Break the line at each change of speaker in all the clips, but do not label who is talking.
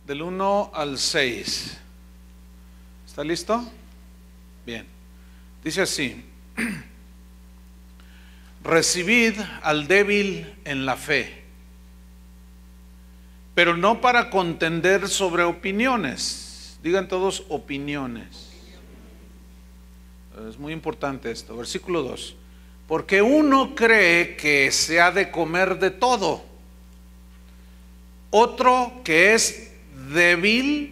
del 1 al 6. ¿Está listo? Bien. Dice así: recibid al débil en la fe, pero no para contender sobre opiniones. Digan todos opiniones. Es muy importante esto. Versículo 2. Porque uno cree que se ha de comer de todo, otro que es débil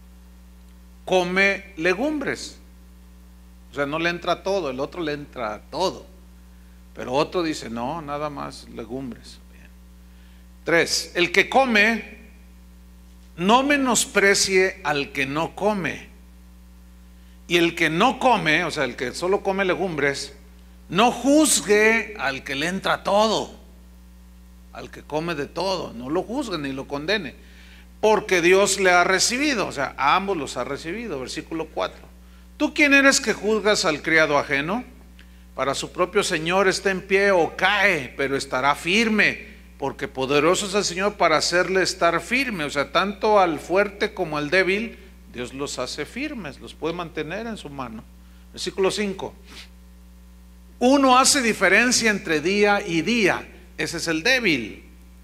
come legumbres. O sea, no le entra todo, el otro le entra todo. Pero otro dice, no, nada más legumbres. Bien. 3. El que come, no menosprecie al que no come. Y el que no come, o sea, el que solo come legumbres, no juzgue al que le entra todo, al que come de todo. No lo juzgue ni lo condene, porque Dios le ha recibido, o sea, a ambos los ha recibido. Versículo 4. ¿Tú quién eres que juzgas al criado ajeno? Para su propio Señor está en pie o cae, pero estará firme, porque poderoso es el Señor para hacerle estar firme. O sea, tanto al fuerte como al débil, Dios los hace firmes, los puede mantener en su mano. Versículo 5. Uno hace diferencia entre día y día, ese es el débil.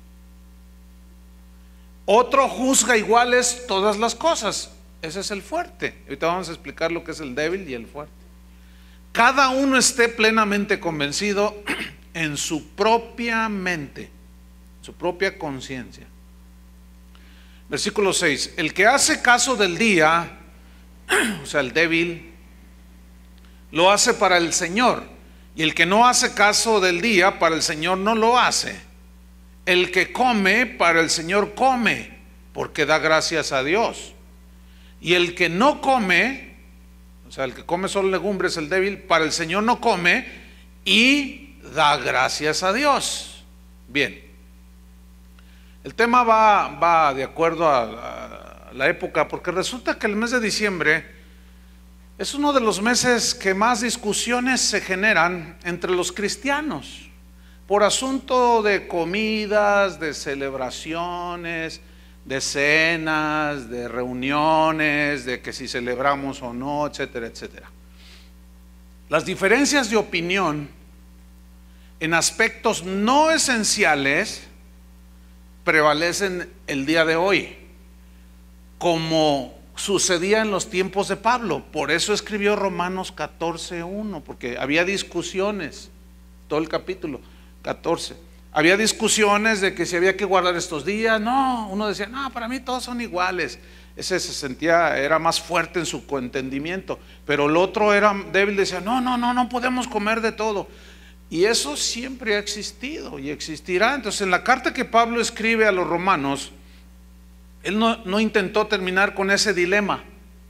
Otro juzga iguales todas las cosas, ese es el fuerte. Ahorita vamos a explicar lo que es el débil y el fuerte. Cada uno esté plenamente convencido en su propia mente, su propia conciencia. Versículo 6. El que hace caso del día, o sea, el débil, lo hace para el Señor. Y el que no hace caso del día, para el Señor no lo hace. El que come, para el Señor come, porque da gracias a Dios. Y el que no come, o sea, el que come solo legumbres, el débil, para el Señor no come y da gracias a Dios. Bien. El tema va de acuerdo a la época, porque resulta que el mes de diciembre es uno de los meses que más discusiones se generan entre los cristianos por asunto de comidas, de celebraciones, de cenas, de reuniones, de que si celebramos o no, etcétera, etcétera. Las diferencias de opinión en aspectos no esenciales prevalecen el día de hoy, como sucedía en los tiempos de Pablo. Por eso escribió Romanos 14:1, porque había discusiones, todo el capítulo 14. Había discusiones de que si había que guardar estos días. No, uno decía, no, para mí todos son iguales. Ese se sentía, era más fuerte en su entendimiento. Pero el otro era débil, decía, no podemos comer de todo. Y eso siempre ha existido y existirá. Entonces, en la carta que Pablo escribe a los romanos, él no intentó terminar con ese dilema.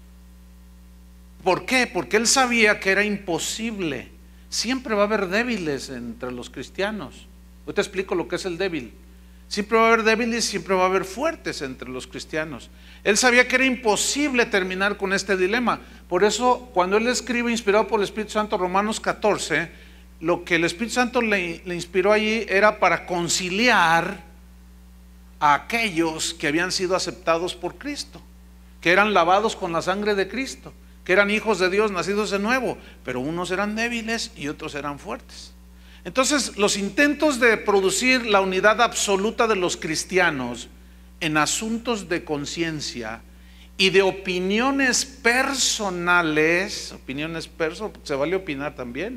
¿Por qué? Porque él sabía que era imposible. Siempre va a haber débiles entre los cristianos. Yo te explico lo que es el débil. Siempre va a haber débiles, siempre va a haber fuertes entre los cristianos. Él sabía que era imposible terminar con este dilema. Por eso, cuando él escribe, inspirado por el Espíritu Santo, Romanos 14, lo que el Espíritu Santo le inspiró allí era para conciliar a aquellos que habían sido aceptados por Cristo, que eran lavados con la sangre de Cristo, que eran hijos de Dios, nacidos de nuevo, pero unos eran débiles y otros eran fuertes. Entonces, los intentos de producir la unidad absoluta de los cristianos en asuntos de conciencia y de opiniones personales, se vale opinar también.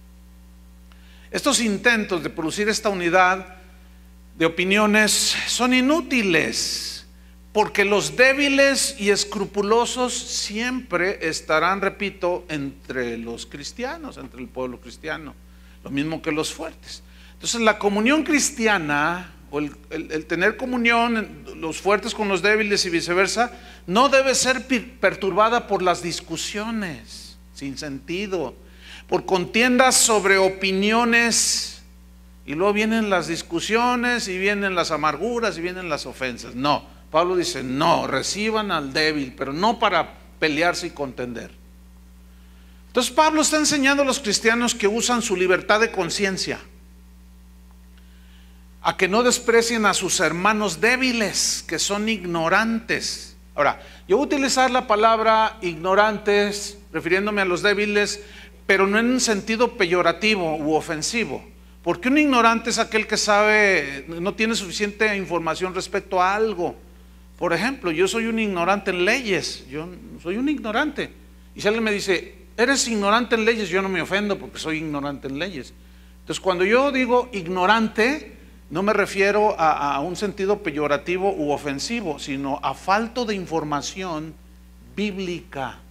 Estos intentos de producir esta unidad de opiniones son inútiles, porque los débiles y escrupulosos siempre estarán, repito, entre los cristianos, entre el pueblo cristiano, lo mismo que los fuertes. Entonces, la comunión cristiana, o el tener comunión, los fuertes con los débiles y viceversa, no debe ser perturbada por las discusiones sin sentido, por contiendas sobre opiniones. Y luego vienen las discusiones y vienen las amarguras y vienen las ofensas. No, Pablo dice, no, reciban al débil, pero no para pelearse y contender. Entonces Pablo está enseñando a los cristianos que usan su libertad de conciencia a que no desprecien a sus hermanos débiles, que son ignorantes. Ahora, yo voy a utilizar la palabra ignorantes, refiriéndome a los débiles, pero no en un sentido peyorativo u ofensivo. Porque un ignorante es aquel que sabe, no tiene suficiente información respecto a algo. Por ejemplo, yo soy un ignorante en leyes, yo soy un ignorante. Y si alguien me dice, eres ignorante en leyes, yo no me ofendo porque soy ignorante en leyes. Entonces, cuando yo digo ignorante, no me refiero a un sentido peyorativo u ofensivo, sino a falta de información bíblica.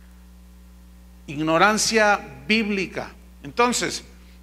Ignorancia bíblica. Entonces,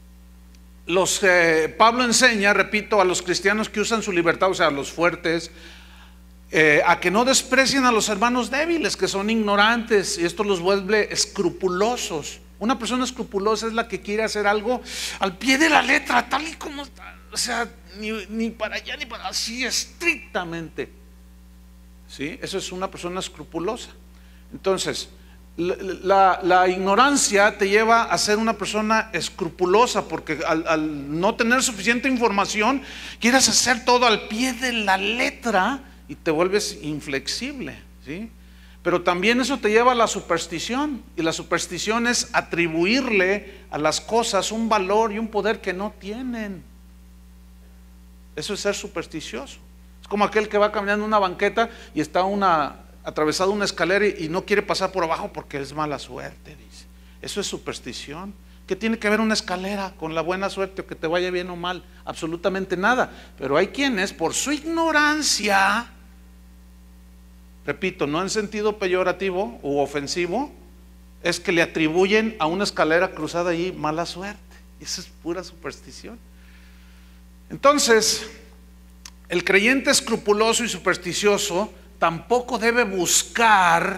Pablo enseña, repito, a los cristianos que usan su libertad, o sea, a los fuertes, a que no desprecien a los hermanos débiles, que son ignorantes, y esto los vuelve escrupulosos. Una persona escrupulosa es la que quiere hacer algo al pie de la letra, tal y como está, o sea, ni para allá ni para así, estrictamente. ¿Sí? Eso es una persona escrupulosa. Entonces, la ignorancia te lleva a ser una persona escrupulosa, porque al no tener suficiente información, quieres hacer todo al pie de la letra y te vuelves inflexible, ¿sí? Pero también eso te lleva a la superstición, y la superstición es atribuirle a las cosas un valor y un poder que no tienen. Eso es ser supersticioso. Es como aquel que va caminando en una banqueta y está atravesado una escalera y no quiere pasar por abajo porque es mala suerte, dice. Eso es superstición. ¿Qué tiene que ver una escalera con la buena suerte o que te vaya bien o mal? Absolutamente nada. Pero hay quienes, por su ignorancia, repito, no en sentido peyorativo u ofensivo, es que le atribuyen a una escalera cruzada allí mala suerte. Eso es pura superstición. Entonces, el creyente escrupuloso y supersticioso tampoco debe buscar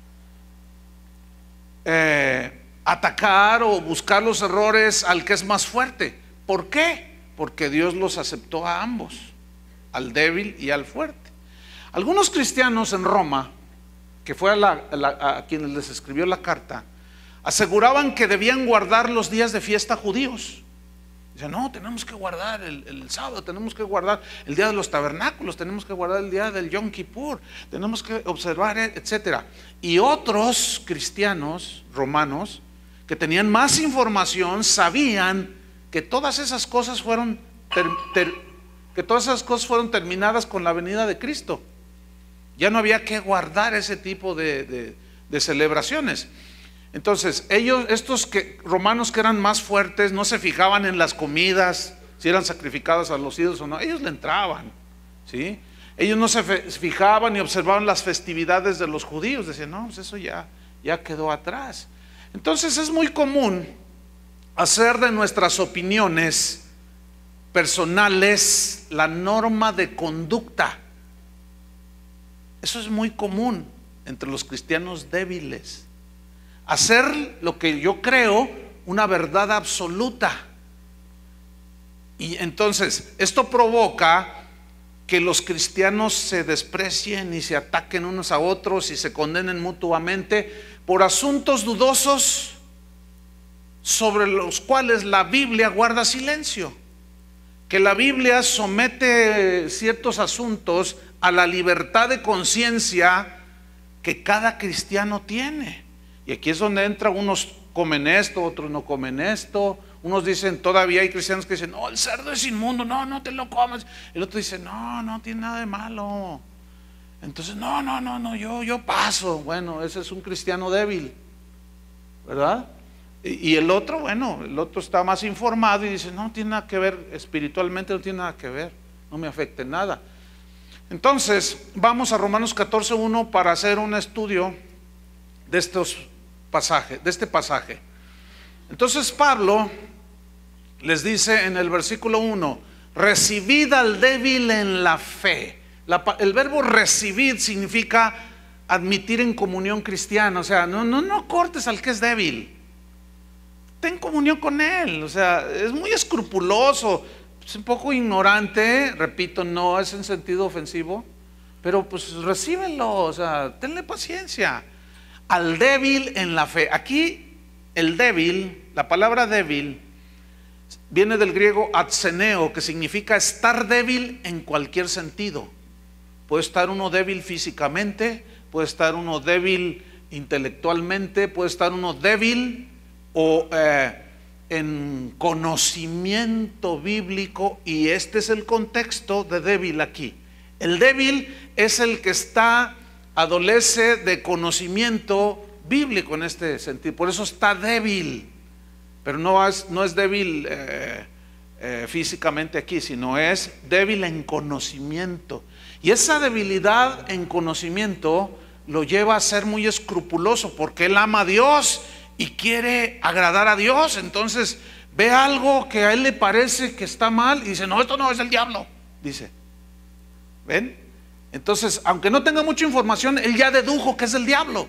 atacar o buscar los errores al que es más fuerte. ¿Por qué? Porque Dios los aceptó a ambos, al débil y al fuerte. Algunos cristianos en Roma, que fue a quienes les escribió la carta, aseguraban que debían guardar los días de fiesta judíos. Dicen, no, tenemos que guardar el sábado, tenemos que guardar el día de los tabernáculos, tenemos que guardar el día del Yom Kippur, tenemos que observar, etcétera. Y otros cristianos romanos que tenían más información sabían que todas esas cosas fueron terminadas con la venida de Cristo. Ya no había que guardar ese tipo de celebraciones. Entonces, estos romanos que eran más fuertes, no se fijaban en las comidas, si eran sacrificadas a los ídolos o no. Ellos le entraban, ¿sí? Ellos no se fijaban ni observaban las festividades de los judíos. Decían, no, pues eso ya quedó atrás. Entonces es muy común hacer de nuestras opiniones personales la norma de conducta. Eso es muy común entre los cristianos débiles. Hacer lo que yo creo una verdad absoluta. Y entonces esto provoca que los cristianos se desprecien y se ataquen unos a otros y se condenen mutuamente por asuntos dudosos sobre los cuales la Biblia guarda silencio. Que la Biblia somete ciertos asuntos a la libertad de conciencia que cada cristiano tiene. Y aquí es donde entra, unos comen esto, otros no comen esto. Unos dicen, todavía hay cristianos que dicen, no, el cerdo es inmundo, no te lo comas. El otro dice, no tiene nada de malo. Entonces, no, yo paso. Bueno, ese es un cristiano débil, ¿verdad? Y el otro, bueno, el otro está más informado y dice, no tiene nada que ver, espiritualmente no tiene nada que ver, no me afecte nada. Entonces, vamos a Romanos 14:1 para hacer un estudio de este pasaje. Entonces Pablo les dice en el versículo 1, recibid al débil en la fe. El verbo recibir significa admitir en comunión cristiana. O sea, no cortes al que es débil, ten comunión con él. O sea, es muy escrupuloso, es un poco ignorante, repito, no es en sentido ofensivo, pero pues recíbelo, o sea, tenle paciencia. Al débil en la fe. Aquí el débil, la palabra débil, viene del griego atseneo, que significa estar débil en cualquier sentido. Puede estar uno débil físicamente, puede estar uno débil intelectualmente, puede estar uno débil o en conocimiento bíblico, y este es el contexto de débil aquí. El débil es el que adolece de conocimiento bíblico en este sentido, por eso está débil, pero no es débil físicamente aquí, sino es débil en conocimiento. Y esa debilidad en conocimiento lo lleva a ser muy escrupuloso, porque él ama a Dios y quiere agradar a Dios. Entonces ve algo que a él le parece que está mal y dice: no, esto no es el diablo, dice. ¿Ven? Entonces, aunque no tenga mucha información, él ya dedujo que es el diablo,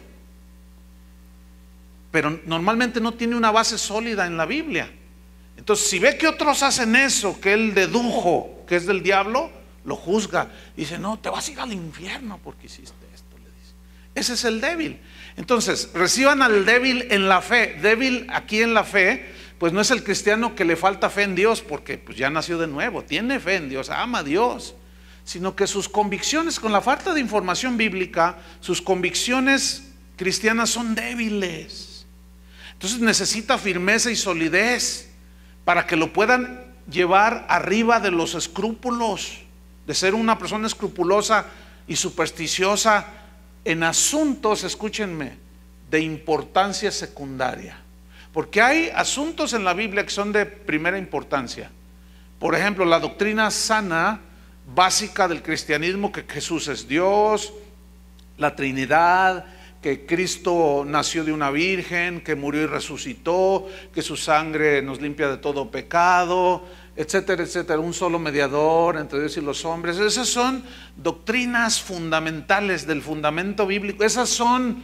pero normalmente no tiene una base sólida en la Biblia. Entonces, si ve que otros hacen eso que él dedujo que es del diablo, lo juzga. Dice: no, te vas a ir al infierno porque hiciste esto, le dice. Ese es el débil. Entonces, reciban al débil en la fe. Débil aquí en la fe, pues no es el cristiano que le falta fe en Dios, porque pues ya nació de nuevo, tiene fe en Dios, ama a Dios, sino que sus convicciones, con la falta de información bíblica, sus convicciones cristianas son débiles. Entonces necesita firmeza y solidez para que lo puedan llevar arriba de los escrúpulos, de ser una persona escrupulosa y supersticiosa en asuntos, escúchenme, de importancia secundaria. Porque hay asuntos en la Biblia que son de primera importancia. Por ejemplo, la doctrina sana básica del cristianismo, que Jesús es Dios, la Trinidad, que Cristo nació de una virgen, que murió y resucitó, que su sangre nos limpia de todo pecado, etcétera, etcétera, un solo mediador entre Dios y los hombres. Esas son doctrinas fundamentales del fundamento bíblico. Esas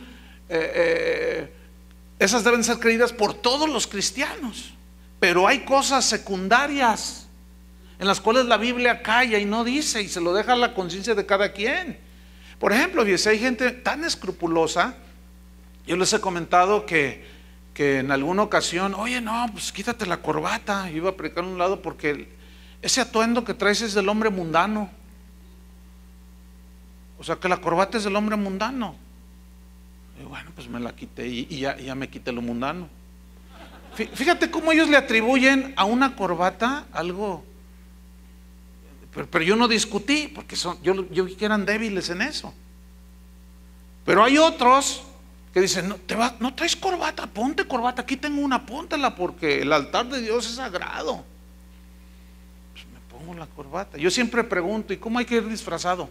deben ser creídas por todos los cristianos. Pero hay cosas secundarias en las cuales la Biblia calla y no dice, y se lo deja a la conciencia de cada quien. Por ejemplo, fíjese, hay gente tan escrupulosa. Yo les he comentado que en alguna ocasión: oye, no, pues quítate la corbata. Yo iba a predicar a un lado porque ese atuendo que traes es del hombre mundano. O sea, que la corbata es del hombre mundano. Y bueno, pues me la quité y ya me quité lo mundano. Fíjate cómo ellos le atribuyen a una corbata algo. Pero yo no discutí, porque yo vi que eran débiles en eso. Pero hay otros que dicen: no traes corbata, ponte corbata, aquí tengo una, póntela, porque el altar de Dios es sagrado. Pues me pongo la corbata. Yo siempre pregunto: ¿y cómo hay que ir disfrazado?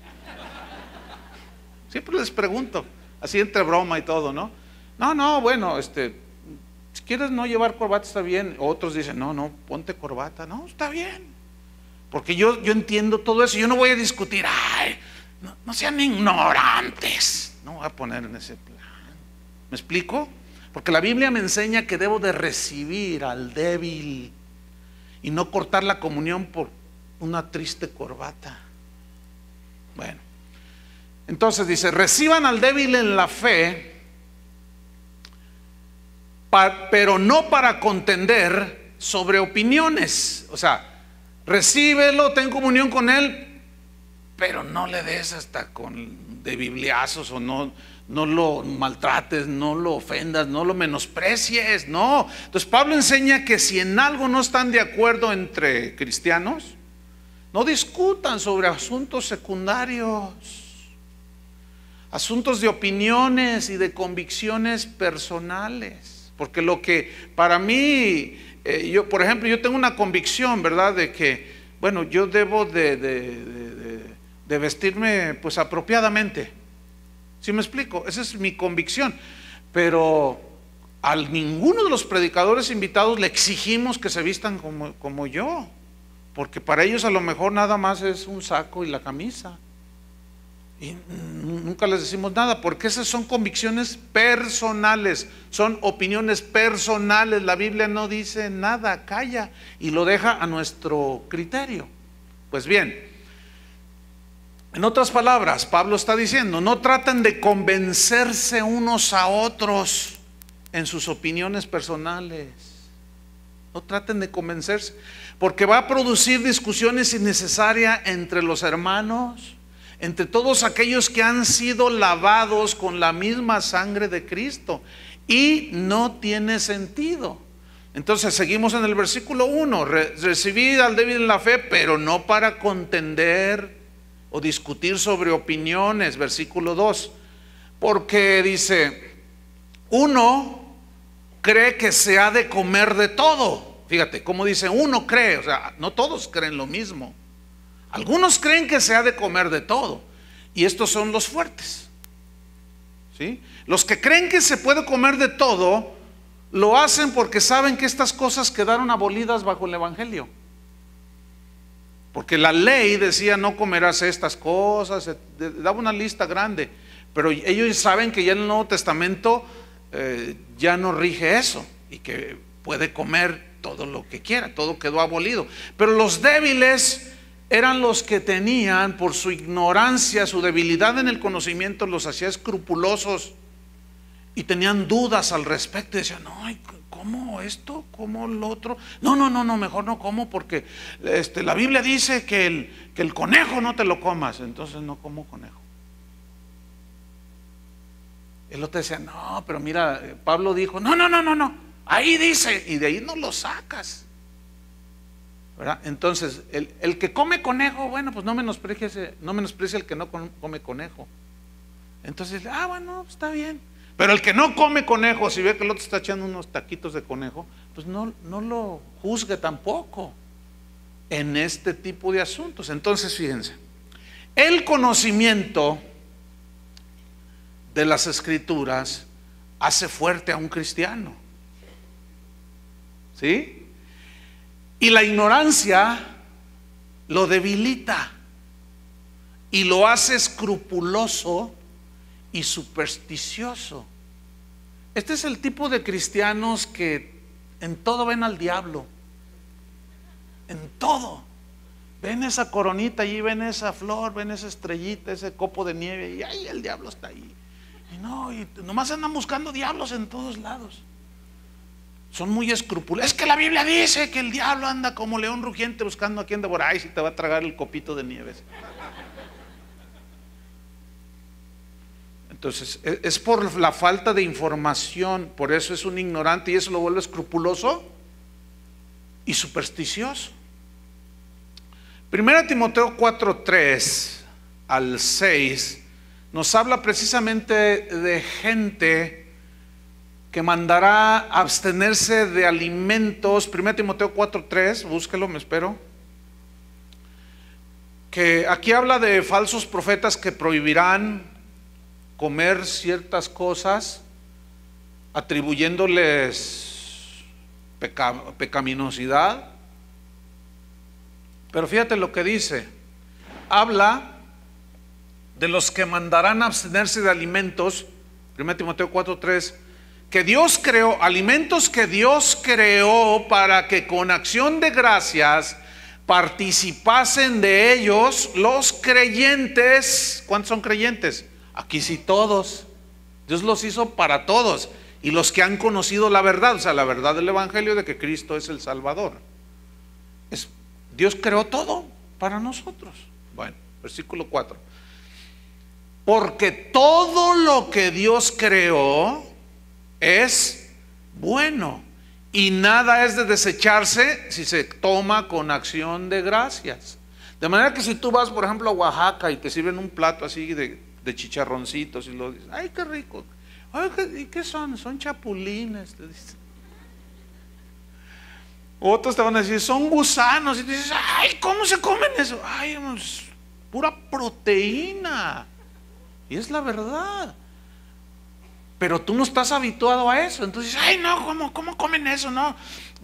Siempre les pregunto, así entre broma y todo, ¿no? No, bueno, si quieres no llevar corbata está bien. Otros dicen: no, ponte corbata. No, está bien, porque yo entiendo todo eso. Yo no voy a discutir. Ay, no sean ignorantes. No voy a poner en ese plan. ¿Me explico? Porque la Biblia me enseña que debo de recibir al débil y no cortar la comunión por una triste corbata. Bueno, entonces dice: reciban al débil en la fe, pero no para contender sobre opiniones. O sea, recíbelo, ten comunión con él, pero no le des hasta de bibliazos, o no lo maltrates, no lo ofendas, no lo menosprecies, no. Entonces Pablo enseña que si en algo no están de acuerdo entre cristianos, no discutan sobre asuntos secundarios, asuntos de opiniones y de convicciones personales. Porque lo que para mí, yo, por ejemplo, yo tengo una convicción, ¿verdad?, de que, bueno, yo debo de vestirme pues apropiadamente. ¿Sí me explico? Esa es mi convicción. Pero a ninguno de los predicadores invitados le exigimos que se vistan como yo, porque para ellos a lo mejor nada más es un saco y la camisa, y nunca les decimos nada, porque esas son convicciones personales, son opiniones personales. La Biblia no dice nada, calla y lo deja a nuestro criterio. Pues bien, en otras palabras, Pablo está diciendo: no traten de convencerse unos a otros en sus opiniones personales. No traten de convencerse, porque va a producir discusiones innecesarias entre los hermanos, entre todos aquellos que han sido lavados con la misma sangre de Cristo, y no tiene sentido. Entonces seguimos en el versículo 1, recibid al débil en la fe, pero no para contender o discutir sobre opiniones. Versículo 2, porque dice, uno cree que se ha de comer de todo. Fíjate cómo dice, uno cree, o sea, no todos creen lo mismo. Algunos creen que se ha de comer de todo, y estos son los fuertes, ¿sí? Los que creen que se puede comer de todo, lo hacen porque saben que estas cosas quedaron abolidas bajo el Evangelio. Porque la ley decía, no comerás estas cosas, daba una lista grande, pero ellos saben que ya en el Nuevo Testamento ya no rige eso, y que puede comer todo lo que quiera, todo quedó abolido. Pero los débiles eran los que tenían, por su ignorancia, su debilidad en el conocimiento, los hacía escrupulosos y tenían dudas al respecto, y decían, no, ¿cómo esto? ¿Cómo lo otro? No, mejor no como, porque la Biblia dice que el conejo no te lo comas. Entonces no como conejo. El otro decía, no, pero mira, Pablo dijo, no, ahí dice, y de ahí no lo sacas, ¿verdad? Entonces el que come conejo, bueno, pues no menosprecie el que no come conejo. Entonces, bueno, está bien. Pero el que no come conejo, si ve que el otro está echando unos taquitos de conejo, pues no lo juzgue tampoco en este tipo de asuntos. Entonces, fíjense, el conocimiento de las Escrituras hace fuerte a un cristiano, ¿sí? Y la ignorancia lo debilita y lo hace escrupuloso y supersticioso. Este es el tipo de cristianos que en todo ven al diablo, en todo. Ven esa coronita allí, ven esa flor, ven esa estrellita, ese copo de nieve, y ahí el diablo está ahí. Y nomás andan buscando diablos en todos lados. Son muy escrupulosos. Es que la Biblia dice que el diablo anda como león rugiente buscando a quien devorar, y si te va a tragar el copito de nieves. Entonces es por la falta de información. Por eso es un ignorante, y eso lo vuelve escrupuloso y supersticioso. 1 Timoteo 4:3 al 6 nos habla precisamente de gente que mandará abstenerse de alimentos. 1 Timoteo 4:3, búsquelo, me espero. Que aquí habla de falsos profetas que prohibirán comer ciertas cosas, atribuyéndoles pecaminosidad. Pero fíjate lo que dice. Habla de los que mandarán abstenerse de alimentos, 1 Timoteo 4:3, que Dios creó, alimentos que Dios creó para que con acción de gracias participasen de ellos los creyentes. ¿Cuántos son creyentes? Aquí sí, todos. Dios los hizo para todos, y los que han conocido la verdad, o sea, la verdad del Evangelio de que Cristo es el Salvador. Dios creó todo para nosotros. Bueno, versículo 4. Porque todo lo que Dios creó es bueno, y nada es de desecharse si se toma con acción de gracias. De manera que si tú vas, por ejemplo, a Oaxaca y te sirven un plato así de chicharroncitos, y lo dices, ay, qué rico. Ay, ¿y qué son? Son chapulines, te dicen. Otros te van a decir, son gusanos, y tú dices, ay, ¿cómo se comen eso? Ay, es pura proteína. Y es la verdad. Pero tú no estás habituado a eso. Entonces, ay, no, ¿cómo comen eso? No.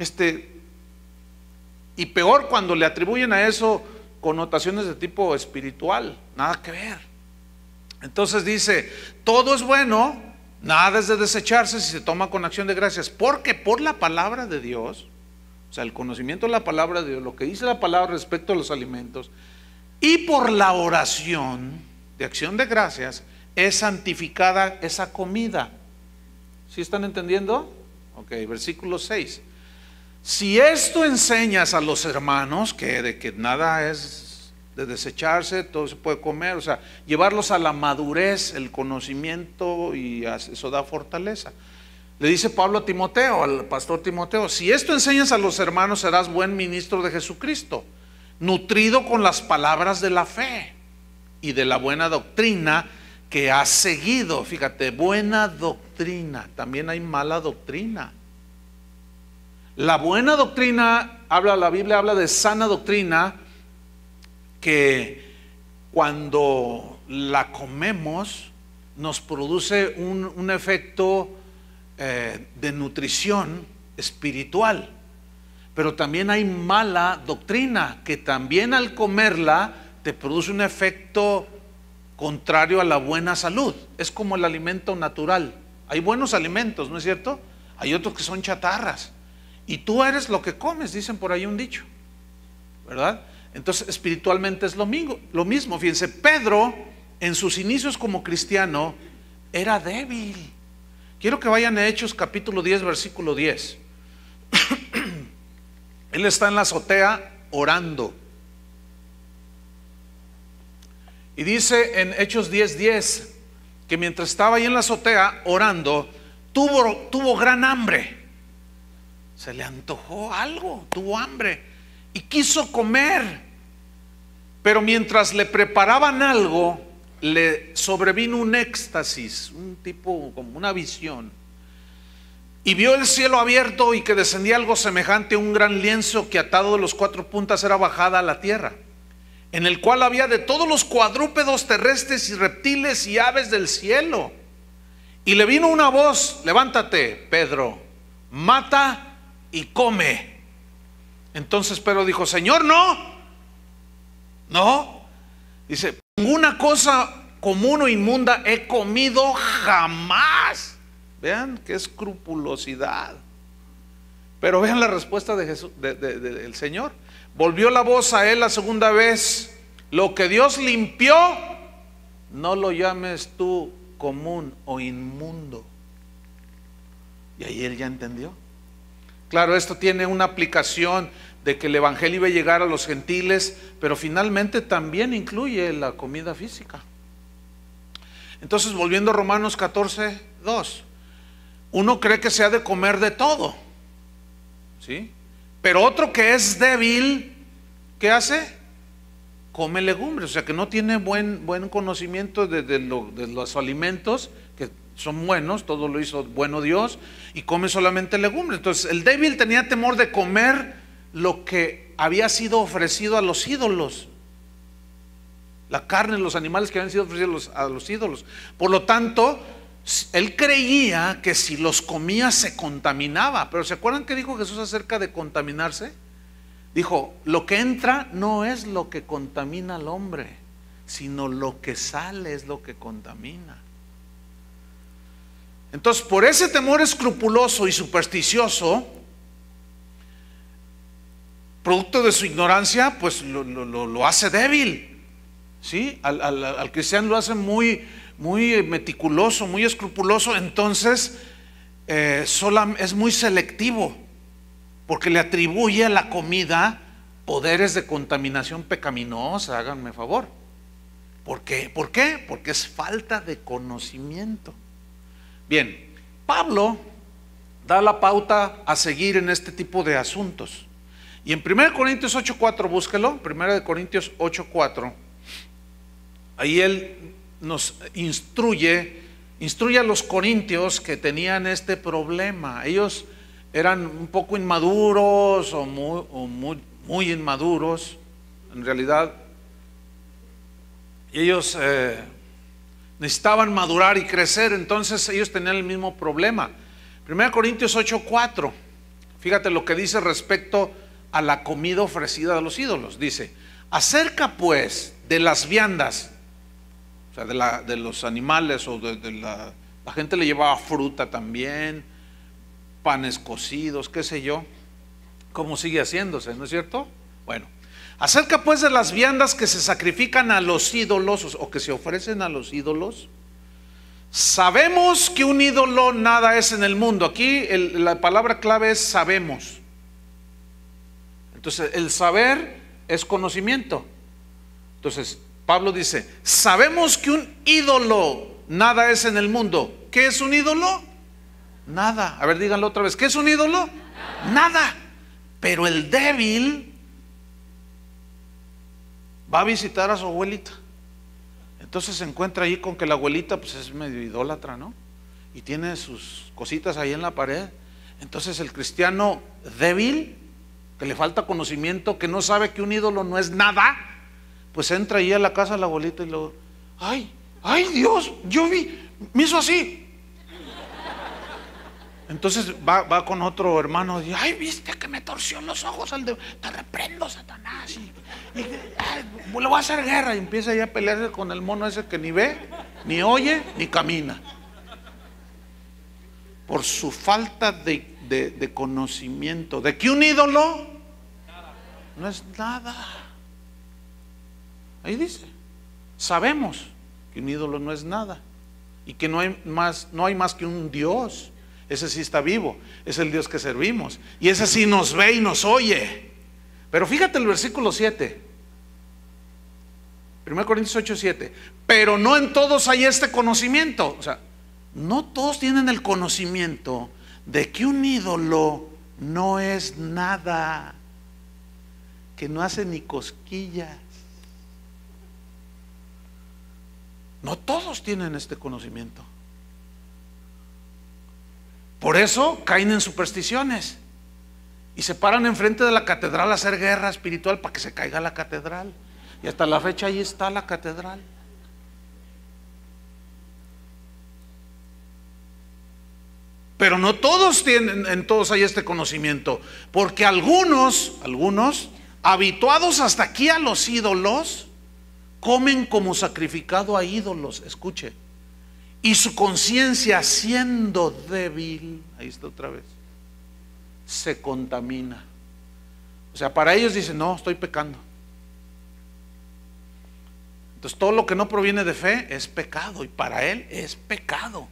Y peor cuando le atribuyen a eso connotaciones de tipo espiritual. Nada que ver. Entonces dice, todo es bueno, nada es de desecharse si se toma con acción de gracias, porque por la palabra de Dios, o sea, el conocimiento de la palabra de Dios, lo que dice la palabra respecto a los alimentos, y por la oración de acción de gracias, es santificada esa comida. ¿Sí están entendiendo? Ok, versículo 6. si esto enseñas a los hermanos, que de que nada es de desecharse, todo se puede comer, o sea, llevarlos a la madurez, el conocimiento, y eso da fortaleza. Le dice Pablo a Timoteo, al pastor Timoteo, si esto enseñas a los hermanos, serás buen ministro de Jesucristo, nutrido con las palabras de la fe y de la buena doctrina que has seguido. Fíjate, buena doctrina, también hay mala doctrina. La buena doctrina, la Biblia habla de sana doctrina, que cuando la comemos nos produce un efecto de nutrición espiritual. Pero también hay mala doctrina, que también al comerla te produce un efecto contrario a la buena salud. Es como el alimento natural. Hay buenos alimentos, ¿no es cierto? Hay otros que son chatarras. Y tú eres lo que comes, dicen por ahí un dicho, ¿verdad? Entonces espiritualmente es lo mismo. Fíjense, Pedro en sus inicios como cristiano era débil. Quiero que vayan a Hechos capítulo 10, versículo 10. Él está en la azotea orando. Y dice en Hechos 10:10 que mientras estaba ahí en la azotea orando, tuvo gran hambre. Se le antojó algo, tuvo hambre y quiso comer. Pero mientras le preparaban algo, le sobrevino un éxtasis, un tipo como una visión. Y vio el cielo abierto y que descendía algo semejante a un gran lienzo que atado de los 4 puntas era bajada a la tierra, en el cual había de todos los cuadrúpedos terrestres y reptiles y aves del cielo. Y le vino una voz: levántate, Pedro, mata y come. Entonces Pedro dijo: Señor, no. Dice: ninguna cosa común o inmunda he comido jamás. Vean qué escrupulosidad. Pero vean la respuesta de Jesús, del Señor. Volvió la voz a él la segunda vez: lo que Dios limpió, no lo llames tú común o inmundo. Y ahí él ya entendió. Claro, esto tiene una aplicación de que el evangelio iba a llegar a los gentiles, pero finalmente también incluye la comida física. Entonces, volviendo a Romanos 14:2, uno cree que se ha de comer de todo, ¿sí? Pero otro que es débil, ¿qué hace? Come legumbres, o sea que no tiene buen conocimiento de los alimentos que son buenos, todo lo hizo bueno Dios, y come solamente legumbres. Entonces el débil tenía temor de comer lo que había sido ofrecido a los ídolos, la carne, los animales que habían sido ofrecidos a los ídolos. Por lo tanto, él creía que si los comía se contaminaba. Pero ¿se acuerdan que dijo Jesús acerca de contaminarse? Dijo: lo que entra no es lo que contamina al hombre, sino lo que sale es lo que contamina. Entonces, por ese temor escrupuloso y supersticioso, producto de su ignorancia, pues lo hace débil, ¿sí? Al cristiano lo hace muy meticuloso, muy escrupuloso. Entonces es muy selectivo, porque le atribuye a la comida poderes de contaminación pecaminosa. Háganme favor. ¿Por qué? Porque es falta de conocimiento. Bien, Pablo da la pauta a seguir en este tipo de asuntos. Y en 1 Corintios 8:4, búsquelo, 1 Corintios 8:4, ahí él nos instruye a los corintios que tenían este problema. Ellos eran un poco inmaduros o muy inmaduros, en realidad. Y ellos necesitaban madurar y crecer, entonces ellos tenían el mismo problema. 1 Corintios 8:4, fíjate lo que dice respecto a la comida ofrecida a los ídolos. Dice: acerca pues de las viandas, o sea, de los animales, o la gente le llevaba fruta también, panes cocidos, qué sé yo, como sigue haciéndose, ¿no es cierto? Bueno, acerca pues de las viandas que se sacrifican a los ídolos, o que se ofrecen a los ídolos, sabemos que un ídolo nada es en el mundo. Aquí la palabra clave es sabemos. Entonces, el saber es conocimiento. Entonces, Pablo dice, sabemos que un ídolo nada es en el mundo. ¿Qué es un ídolo? Nada. A ver, díganlo otra vez. ¿Qué es un ídolo? Nada. Pero el débil va a visitar a su abuelita. Entonces se encuentra ahí con que la abuelita pues es medio idólatra, ¿no? Y tiene sus cositas ahí en la pared. Entonces el cristiano débil, que le falta conocimiento, que no sabe que un ídolo no es nada, pues entra ahí a la casa de la abuelita y luego, ay Dios, yo vi, me hizo así. Entonces va con otro hermano y dice, ay, viste que me torció los ojos te reprendo, Satanás, y le voy a hacer guerra. Y empieza ya a pelearse con el mono ese que ni ve, ni oye, ni camina, por su falta de conocimiento de que un ídolo no es nada. Ahí dice, sabemos que un ídolo no es nada y que no hay más que un Dios. Ese sí está vivo, es el Dios que servimos, y ese sí nos ve y nos oye. Pero fíjate el versículo 7, 1 Corintios 8:7. Pero no en todos hay este conocimiento. O sea, no todos tienen el conocimiento de que un ídolo no es nada, que no hace ni cosquillas. No todos tienen este conocimiento. Por eso caen en supersticiones y se paran enfrente de la catedral a hacer guerra espiritual para que se caiga la catedral. Y hasta la fecha ahí está la catedral. Pero no todos tienen, en todos hay este conocimiento, porque algunos habituados hasta aquí a los ídolos, comen como sacrificado a ídolos. Escuche. Y su conciencia, siendo débil, ahí está otra vez, se contamina. O sea, para ellos dicen, no, estoy pecando. Entonces todo lo que no proviene de fe es pecado, y para él es pecado.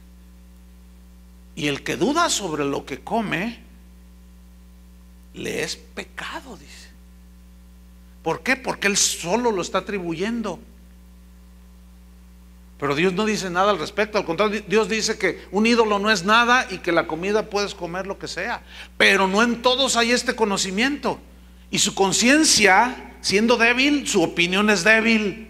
Y el que duda sobre lo que come, le es pecado, dice. ¿Por qué? Porque él solo lo está atribuyendo. Pero Dios no dice nada al respecto. Al contrario, Dios dice que un ídolo no es nada y que la comida puedes comer lo que sea. Pero no en todos hay este conocimiento. Y su conciencia, siendo débil, su opinión es débil.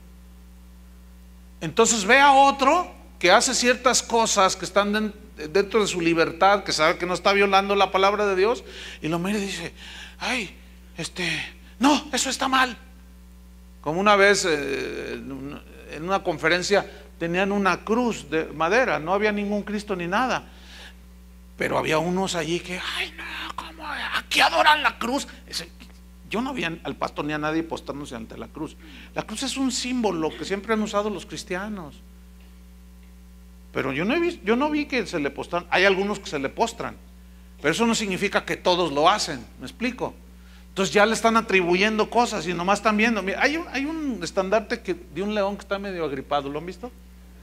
Entonces ve a otro que hace ciertas cosas que están dentro de su libertad, que sabe que no está violando la palabra de Dios, y lo mira y dice, ay, no, eso está mal. Como una vez en una conferencia tenían una cruz de madera, no había ningún Cristo ni nada, pero había unos allí que, ay no, ¿cómo? Aquí adoran la cruz. Yo no vi al pastor ni a nadie postrándose ante la cruz. La cruz es un símbolo que siempre han usado los cristianos, pero yo no vi que se le postran. Hay algunos que se le postran, pero eso no significa que todos lo hacen. ¿Me explico? Entonces ya le están atribuyendo cosas y nomás están viendo. Mira, hay un estandarte de un león que está medio agripado. ¿Lo han visto?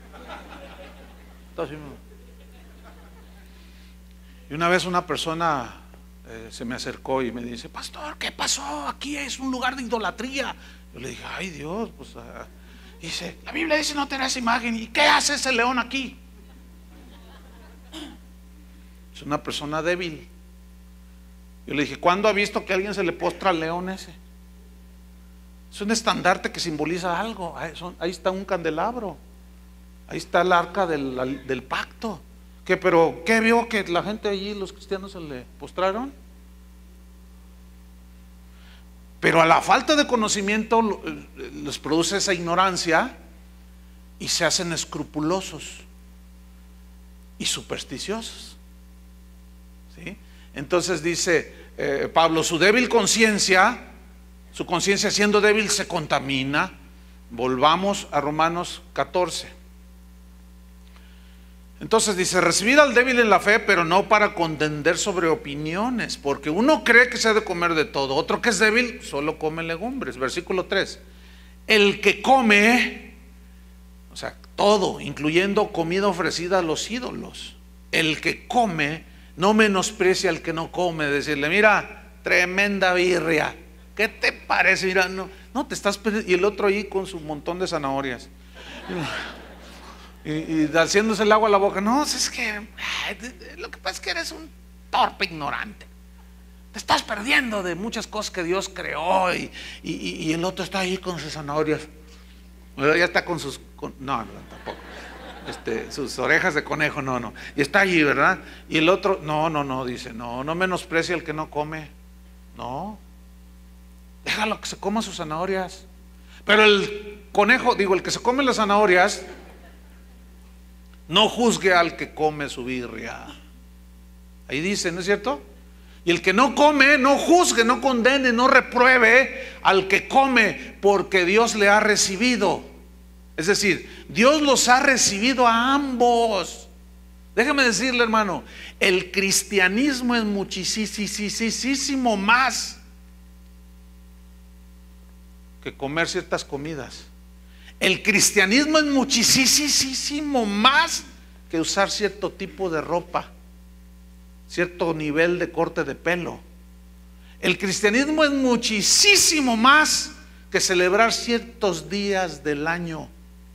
Y una vez una persona se me acercó y me dice, pastor, ¿qué pasó? Aquí es un lugar de idolatría. Yo le dije, ay Dios, pues dice, la Biblia dice no tener esa imagen. ¿Y qué hace ese león aquí? Es una persona débil. Yo le dije, ¿cuándo ha visto que a alguien se le postra al león ese? Es un estandarte que simboliza algo. Ahí está un candelabro, ahí está el arca del pacto. Pero ¿qué vio que la gente allí, los cristianos, se le postraron? Pero a la falta de conocimiento les produce esa ignorancia y se hacen escrupulosos y supersticiosos. ¿Sí? Entonces dice Pablo, su conciencia siendo débil se contamina. Volvamos a Romanos 14. Entonces dice, recibir al débil en la fe, pero no para contender sobre opiniones, porque uno cree que se ha de comer de todo, otro que es débil solo come legumbres. Versículo 3, el que come, o sea, todo, incluyendo comida ofrecida a los ídolos, el que come no menosprecia al que no come. Decirle, mira, tremenda birria. ¿Qué te parece? Mira, no te estás perdiendo. Y el otro ahí con su montón de zanahorias. Y haciéndose el agua a la boca. No, es que lo que pasa es que eres un torpe ignorante. Te estás perdiendo de muchas cosas que Dios creó. Y el otro está ahí con sus zanahorias. Ya está con sus... no, tampoco. Sus orejas de conejo, no. Y está allí, ¿verdad? Y el otro, no, dice, no menosprecia al que no come. No. Déjalo que se coma sus zanahorias. Pero el conejo, el que se come las zanahorias, no juzgue al que come su birria. Ahí dice, ¿no es cierto? Y el que no come, no juzgue, no condene, no repruebe al que come, porque Dios le ha recibido. Es decir, Dios los ha recibido a ambos. Déjeme decirle, hermano, el cristianismo es muchísimo más que comer ciertas comidas. El cristianismo es muchísimo más que usar cierto tipo de ropa, cierto nivel de corte de pelo. El cristianismo es muchísimo más que celebrar ciertos días del año.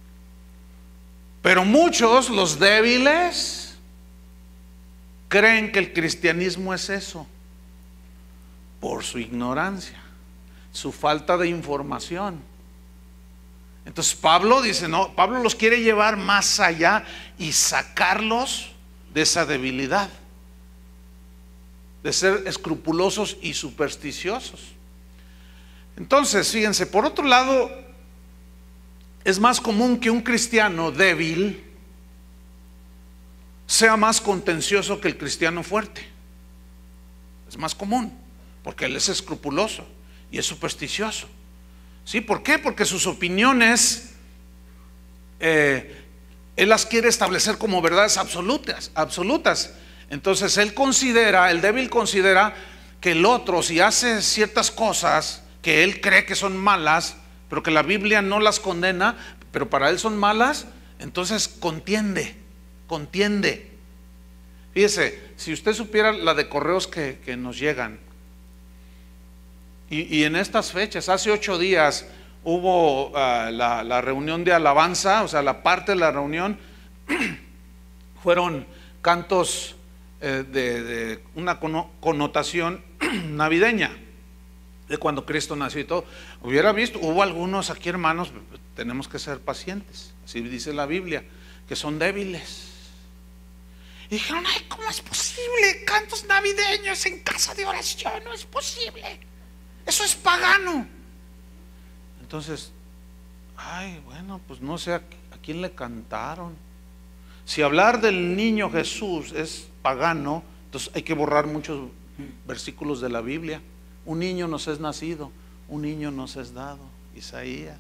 Pero muchos, los débiles, creen que el cristianismo es eso, por su ignorancia, su falta de información. Entonces Pablo dice, no, Pablo los quiere llevar más allá y sacarlos de esa debilidad, de ser escrupulosos y supersticiosos. Entonces, fíjense, por otro lado, es más común que un cristiano débil sea más contencioso que el cristiano fuerte. Es más común, porque él es escrupuloso y es supersticioso. ¿Sí? ¿Por qué? Porque sus opiniones él las quiere establecer como verdades absolutas. Entonces el débil considera que el otro, si hace ciertas cosas que él cree que son malas, pero que la Biblia no las condena, pero para él son malas, entonces contiende. Fíjese, si usted supiera la de correos que nos llegan, y en estas fechas, hace 8 días hubo la reunión de alabanza, o sea, la parte de la reunión fueron cantos de una connotación navideña, de cuando Cristo nació y todo. Hubo algunos aquí, hermanos, tenemos que ser pacientes, así dice la Biblia, que son débiles. Y dijeron, ay, ¿cómo es posible? Cantos navideños en casa de oración, no es posible. Eso es pagano. Entonces, bueno, pues no sé a quién le cantaron. Si hablar del niño Jesús es pagano, entonces hay que borrar muchos versículos de la Biblia. Un niño nos es nacido, un niño nos es dado, Isaías.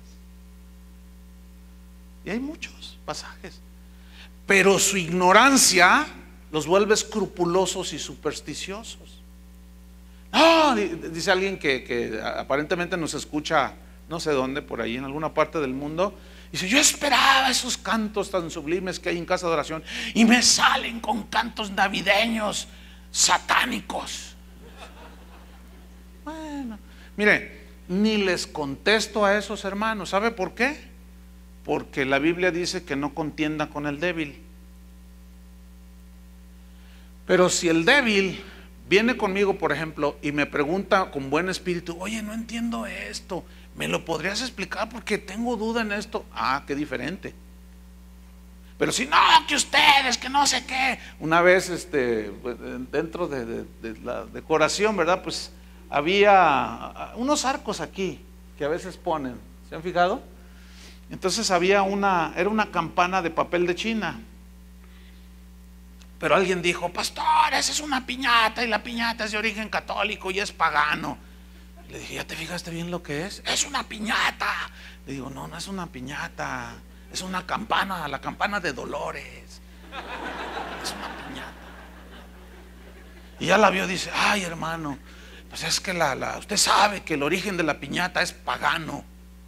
Y hay muchos pasajes. Pero su ignorancia los vuelve escrupulosos y supersticiosos. No, dice alguien que aparentemente nos escucha no sé dónde, por ahí en alguna parte del mundo. Dice, yo esperaba esos cantos tan sublimes que hay en casa de oración y me salen con cantos navideños satánicos. Bueno, mire, ni les contesto a esos hermanos. ¿Sabe por qué? Porque la Biblia dice que no contienda con el débil. Pero si el débil viene conmigo, por ejemplo, y me pregunta con buen espíritu, oye, no entiendo esto, ¿me lo podrías explicar? Porque tengo duda en esto. Ah, qué diferente. Pero si no, que ustedes, que no sé qué. Una vez, dentro de la decoración, ¿verdad? Pues había unos arcos aquí que a veces ponen, ¿se han fijado? Entonces era una campana de papel de China. Pero alguien dijo, pastor, esa es una piñata y la piñata es de origen católico y es pagano. Le dije, ¿ya te fijaste bien lo que es? Es una piñata. Le digo, no es una piñata, es una campana, la campana de Dolores. Es una piñata. Y ya la vio y dice, ay, hermano, pues es que usted sabe que el origen de la piñata es pagano.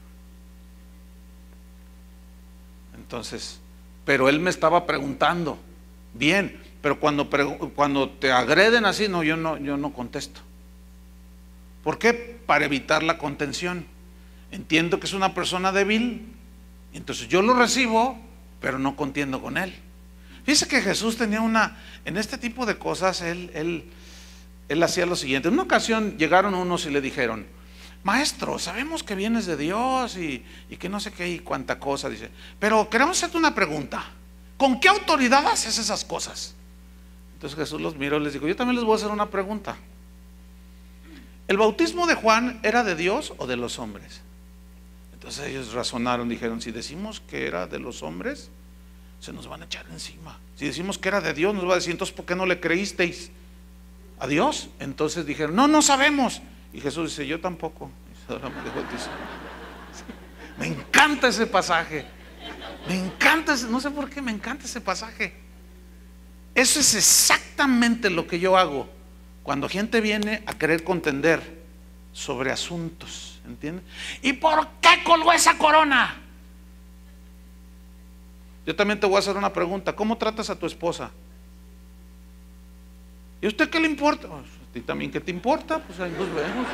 Entonces, pero él me estaba preguntando, bien, pero cuando te agreden así, no, yo no contesto. ¿Por qué? Para evitar la contención. Entiendo que es una persona débil, entonces yo lo recibo, pero no contiendo con él. Fíjese que Jesús tenía en este tipo de cosas, él hacía lo siguiente. En una ocasión llegaron unos y le dijeron: maestro, sabemos que vienes de Dios y que no sé qué y cuánta cosa, dice, pero queremos hacerte una pregunta. ¿Con qué autoridad haces esas cosas? Entonces Jesús los miró y les dijo: yo también les voy a hacer una pregunta. ¿El bautismo de Juan era de Dios o de los hombres? Entonces ellos razonaron, dijeron: si decimos que era de los hombres, se nos van a echar encima. Si decimos que era de Dios, nos va a decir: entonces ¿por qué no le creísteis a Dios? Entonces dijeron: no sabemos. Y Jesús dice: yo tampoco. Me encanta ese pasaje. Me encanta, no sé por qué, me encanta ese pasaje. Eso es exactamente lo que yo hago cuando gente viene a querer contender sobre asuntos, ¿entiendes? ¿Y por qué colgó esa corona? Yo también te voy a hacer una pregunta: ¿cómo tratas a tu esposa? ¿Y a usted qué le importa? Pues, ¿a ti también qué te importa? Pues ahí nos vemos.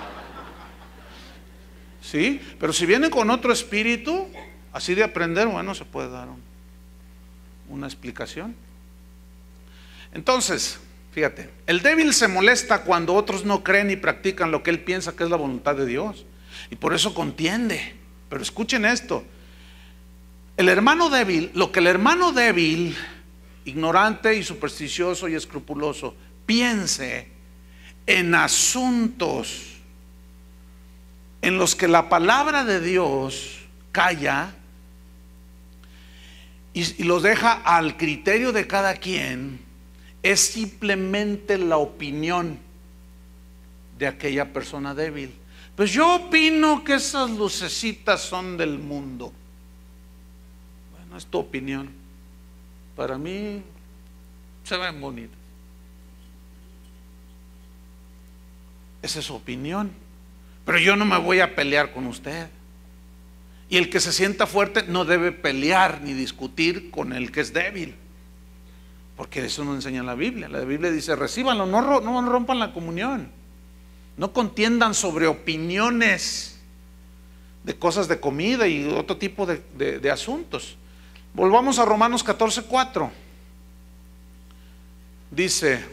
Sí, pero si vienen con otro espíritu así de aprender, bueno, se puede dar una explicación. Entonces, fíjate, el débil se molesta cuando otros no creen y practican lo que él piensa que es la voluntad de Dios, y por eso contiende. Pero escuchen esto: el hermano débil, lo que el hermano débil, ignorante y supersticioso y escrupuloso, piense en asuntos en los que la palabra de Dios calla y los deja al criterio de cada quien, es simplemente la opinión de aquella persona débil. Pues yo opino que esas lucecitas son del mundo. Bueno, es tu opinión. Para mí se ven bonitas. Esa es su opinión. Pero yo no me voy a pelear con usted. Y el que se sienta fuerte no debe pelear ni discutir con el que es débil, porque eso no enseña la Biblia. La Biblia dice: recíbanlo, no rompan la comunión, no contiendan sobre opiniones de cosas de comida y otro tipo de asuntos. Volvamos a Romanos 14:4. Dice: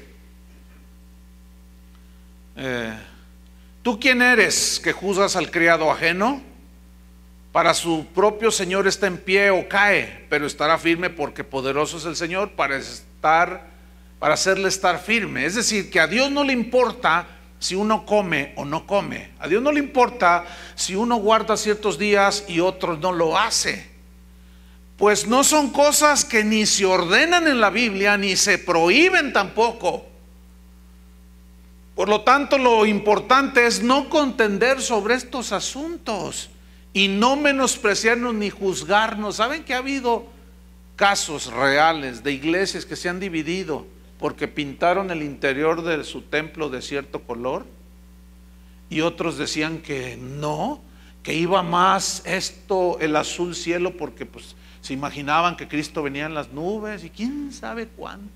¿tú quién eres que juzgas al criado ajeno? Para su propio Señor está en pie o cae, pero estará firme, porque poderoso es el Señor para hacerle estar firme. Es decir, que a Dios no le importa si uno come o no come. A Dios no le importa si uno guarda ciertos días y otros no lo hace, pues no son cosas que ni se ordenan en la Biblia ni se prohíben tampoco. Por lo tanto, lo importante es no contender sobre estos asuntos y no menospreciarnos ni juzgarnos. ¿Saben que ha habido casos reales de iglesias que se han dividido porque pintaron el interior de su templo de cierto color? Y otros decían que no, que iba más el azul cielo, porque pues se imaginaban que Cristo venía en las nubes y quién sabe cuánto.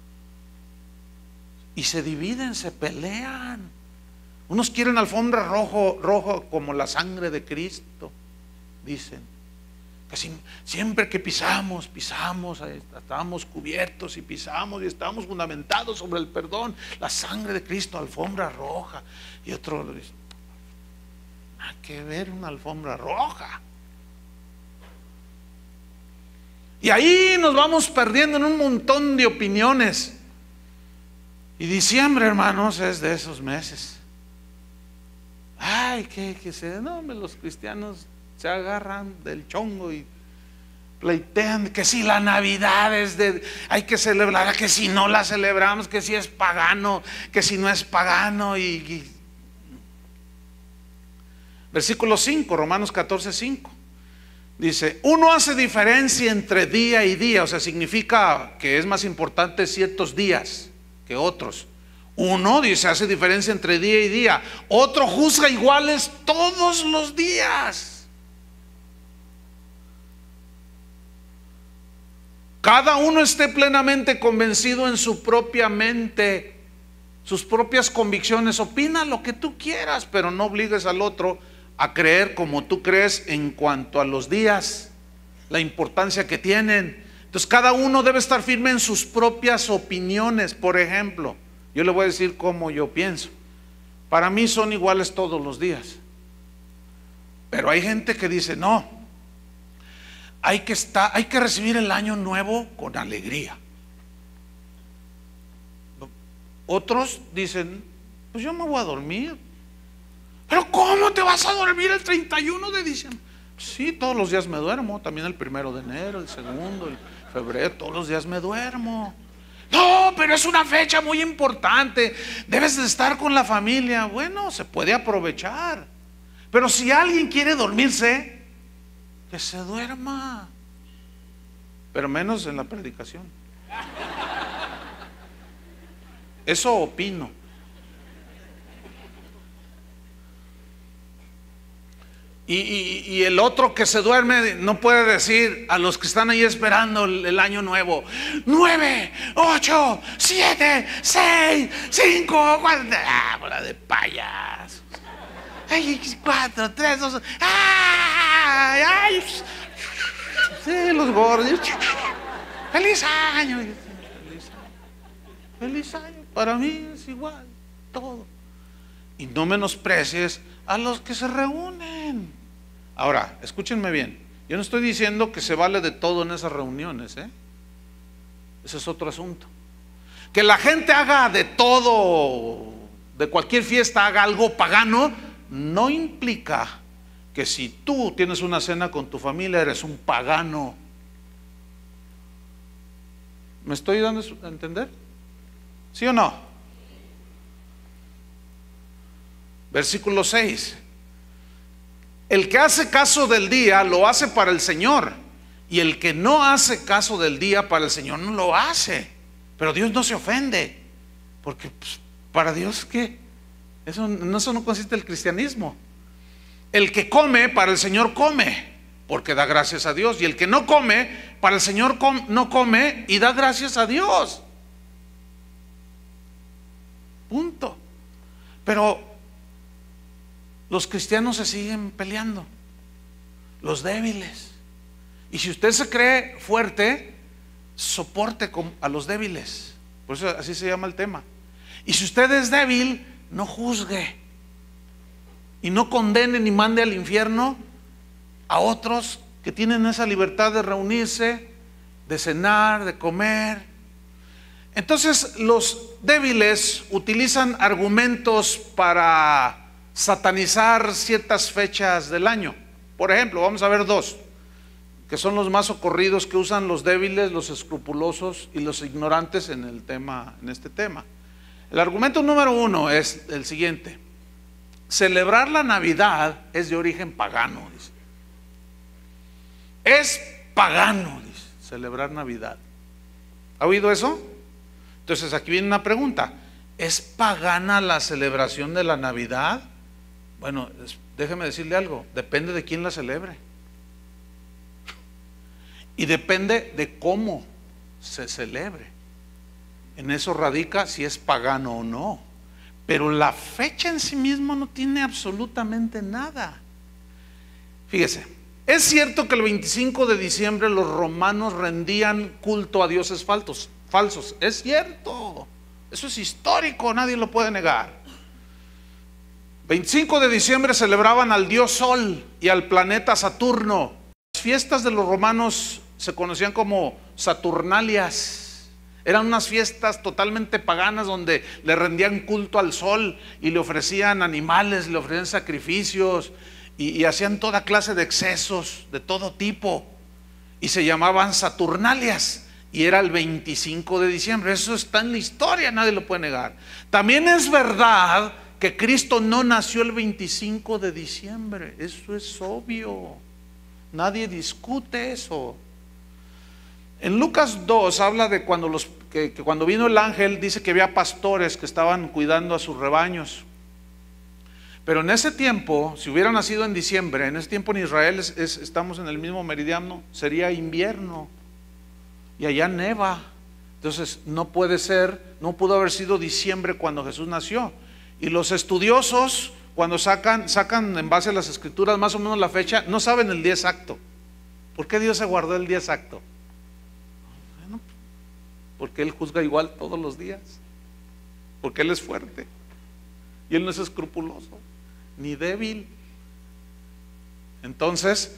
Y se dividen, se pelean. Unos quieren alfombra rojo como la sangre de Cristo, dicen. Que siempre que pisamos, estamos cubiertos y pisamos y estamos fundamentados sobre el perdón. La sangre de Cristo, alfombra roja. Y otro le dice: nada que ver una alfombra roja. Y ahí nos vamos perdiendo en un montón de opiniones. Y diciembre, hermanos, es de esos meses. Ay, los cristianos se agarran del chongo y pleitean que si la Navidad hay que celebrarla, que si no la celebramos, que si es pagano, que si no es pagano. Versículo 5, Romanos 14:5. Dice: uno hace diferencia entre día y día, o sea, significa que es más importante ciertos días que otros. Uno dice, hace diferencia entre día y día. Otro juzga iguales todos los días. Cada uno esté plenamente convencido en su propia mente sus propias convicciones, opina lo que tú quieras, pero no obligues al otro a creer como tú crees en cuanto a los días, la importancia que tienen. Entonces cada uno debe estar firme en sus propias opiniones. Por ejemplo, yo le voy a decir cómo yo pienso. Para mí son iguales todos los días, pero hay gente que dice no, hay que recibir el año nuevo con alegría. Otros dicen, pues yo me voy a dormir. Pero ¿cómo te vas a dormir el 31 de diciembre? Sí, todos los días me duermo, también el 1 de enero, el 2, el febrero, todos los días me duermo. No, pero es una fecha muy importante, debes de estar con la familia. Bueno, se puede aprovechar, pero si alguien quiere dormirse, que se duerma, pero menos en la predicación. Eso opino. Y el otro que se duerme no puede decir a los que están ahí esperando el año nuevo: 9, 8, 7, 6, 5, 4. Bola de payasos. 4, 3, 2. ¡Ay! Sí, los gordos. ¡Feliz año! Feliz año. Para mí es igual, todo. Y no menosprecies a los que se reúnen. Ahora, escúchenme bien. Yo no estoy diciendo que se vale de todo en esas reuniones, ese es otro asunto. Que la gente haga de todo, de cualquier fiesta haga algo pagano, no implica que si tú tienes una cena con tu familia eres un pagano. ¿Me estoy dando a entender? ¿Sí o no? Versículo 6. El que hace caso del día lo hace para el Señor, y el que no hace caso del día para el Señor no lo hace. Pero Dios no se ofende, porque pues, para Dios, ¿qué? Eso no consiste el cristianismo. El que come para el Señor come, porque da gracias a Dios, y el que no come para el Señor no come y da gracias a Dios. Punto. Pero los cristianos se siguen peleando, los débiles. Y si usted se cree fuerte, soporte a los débiles. Por eso así se llama el tema. Y si usted es débil, no juzgue y no condene ni mande al infierno a otros que tienen esa libertad de reunirse, de cenar, de comer. Entonces los débiles utilizan argumentos para satanizar ciertas fechas del año. Por ejemplo, vamos a ver dos que son los más socorridos que usan los débiles, los escrupulosos y los ignorantes en este tema. El argumento número 1 es el siguiente: celebrar la Navidad es de origen pagano, dice. Es pagano, dice, celebrar Navidad. ¿Ha oído eso? Entonces aquí viene una pregunta: ¿es pagana la celebración de la Navidad? Bueno, déjeme decirle algo, depende de quién la celebre. Y depende de cómo se celebre. En eso radica si es pagano o no. Pero la fecha en sí misma no tiene absolutamente nada. Fíjese, es cierto que el 25 de diciembre los romanos rendían culto a dioses falsos. Es cierto. Eso es histórico, nadie lo puede negar. 25 de diciembre celebraban al dios Sol y al planeta Saturno. Las fiestas de los romanos se conocían como Saturnalias. Eran unas fiestas totalmente paganas donde le rendían culto al sol y le ofrecían animales, le ofrecían sacrificios y hacían toda clase de excesos de todo tipo. Y se llamaban Saturnalias. Y era el 25 de diciembre. Eso está en la historia, nadie lo puede negar. También es verdad que Cristo no nació el 25 de diciembre. Eso es obvio. Nadie discute eso. En Lucas 2 habla de que cuando vino el ángel, dice que había pastores que estaban cuidando a sus rebaños. Pero en ese tiempo, si hubiera nacido en diciembre, en ese tiempo en Israel estamos en el mismo meridiano, sería invierno. Y allá neva. Entonces no puede ser, no pudo haber sido diciembre cuando Jesús nació. Y los estudiosos, cuando sacan en base a las escrituras más o menos la fecha, no saben el día exacto. ¿Por qué Dios se guardó el día exacto? Bueno, porque Él juzga igual todos los días, porque Él es fuerte y Él no es escrupuloso ni débil. Entonces,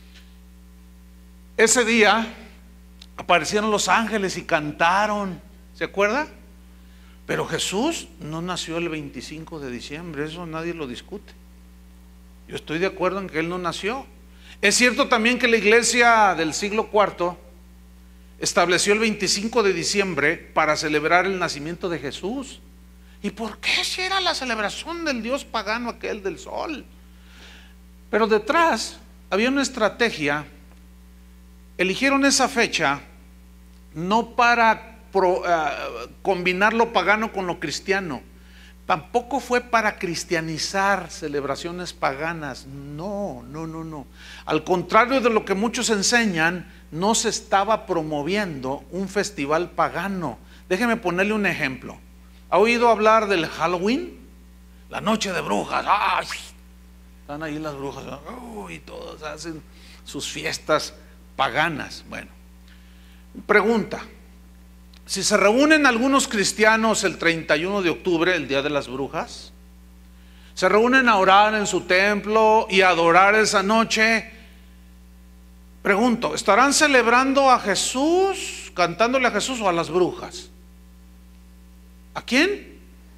ese día aparecieron los ángeles y cantaron, ¿se acuerda? Pero Jesús no nació el 25 de diciembre, eso nadie lo discute. Yo estoy de acuerdo en que Él no nació. Es cierto también que la iglesia del siglo IV estableció el 25 de diciembre para celebrar el nacimiento de Jesús. ¿Y por qué si era la celebración del dios pagano aquel del sol? Pero detrás había una estrategia. Eligieron esa fecha no para combinar lo pagano con lo cristiano. Tampoco fue para cristianizar celebraciones paganas. No. Al contrario de lo que muchos enseñan, no se estaba promoviendo un festival pagano. Déjeme ponerle un ejemplo. ¿Ha oído hablar del Halloween? La noche de brujas. ¡Ay! Están ahí las brujas. Y todos hacen sus fiestas paganas. Bueno, pregunta: si se reúnen algunos cristianos el 31 de octubre, el día de las brujas, se reúnen a orar en su templo y a adorar esa noche, pregunto, ¿estarán celebrando a Jesús, cantándole a Jesús, o a las brujas? ¿A quién?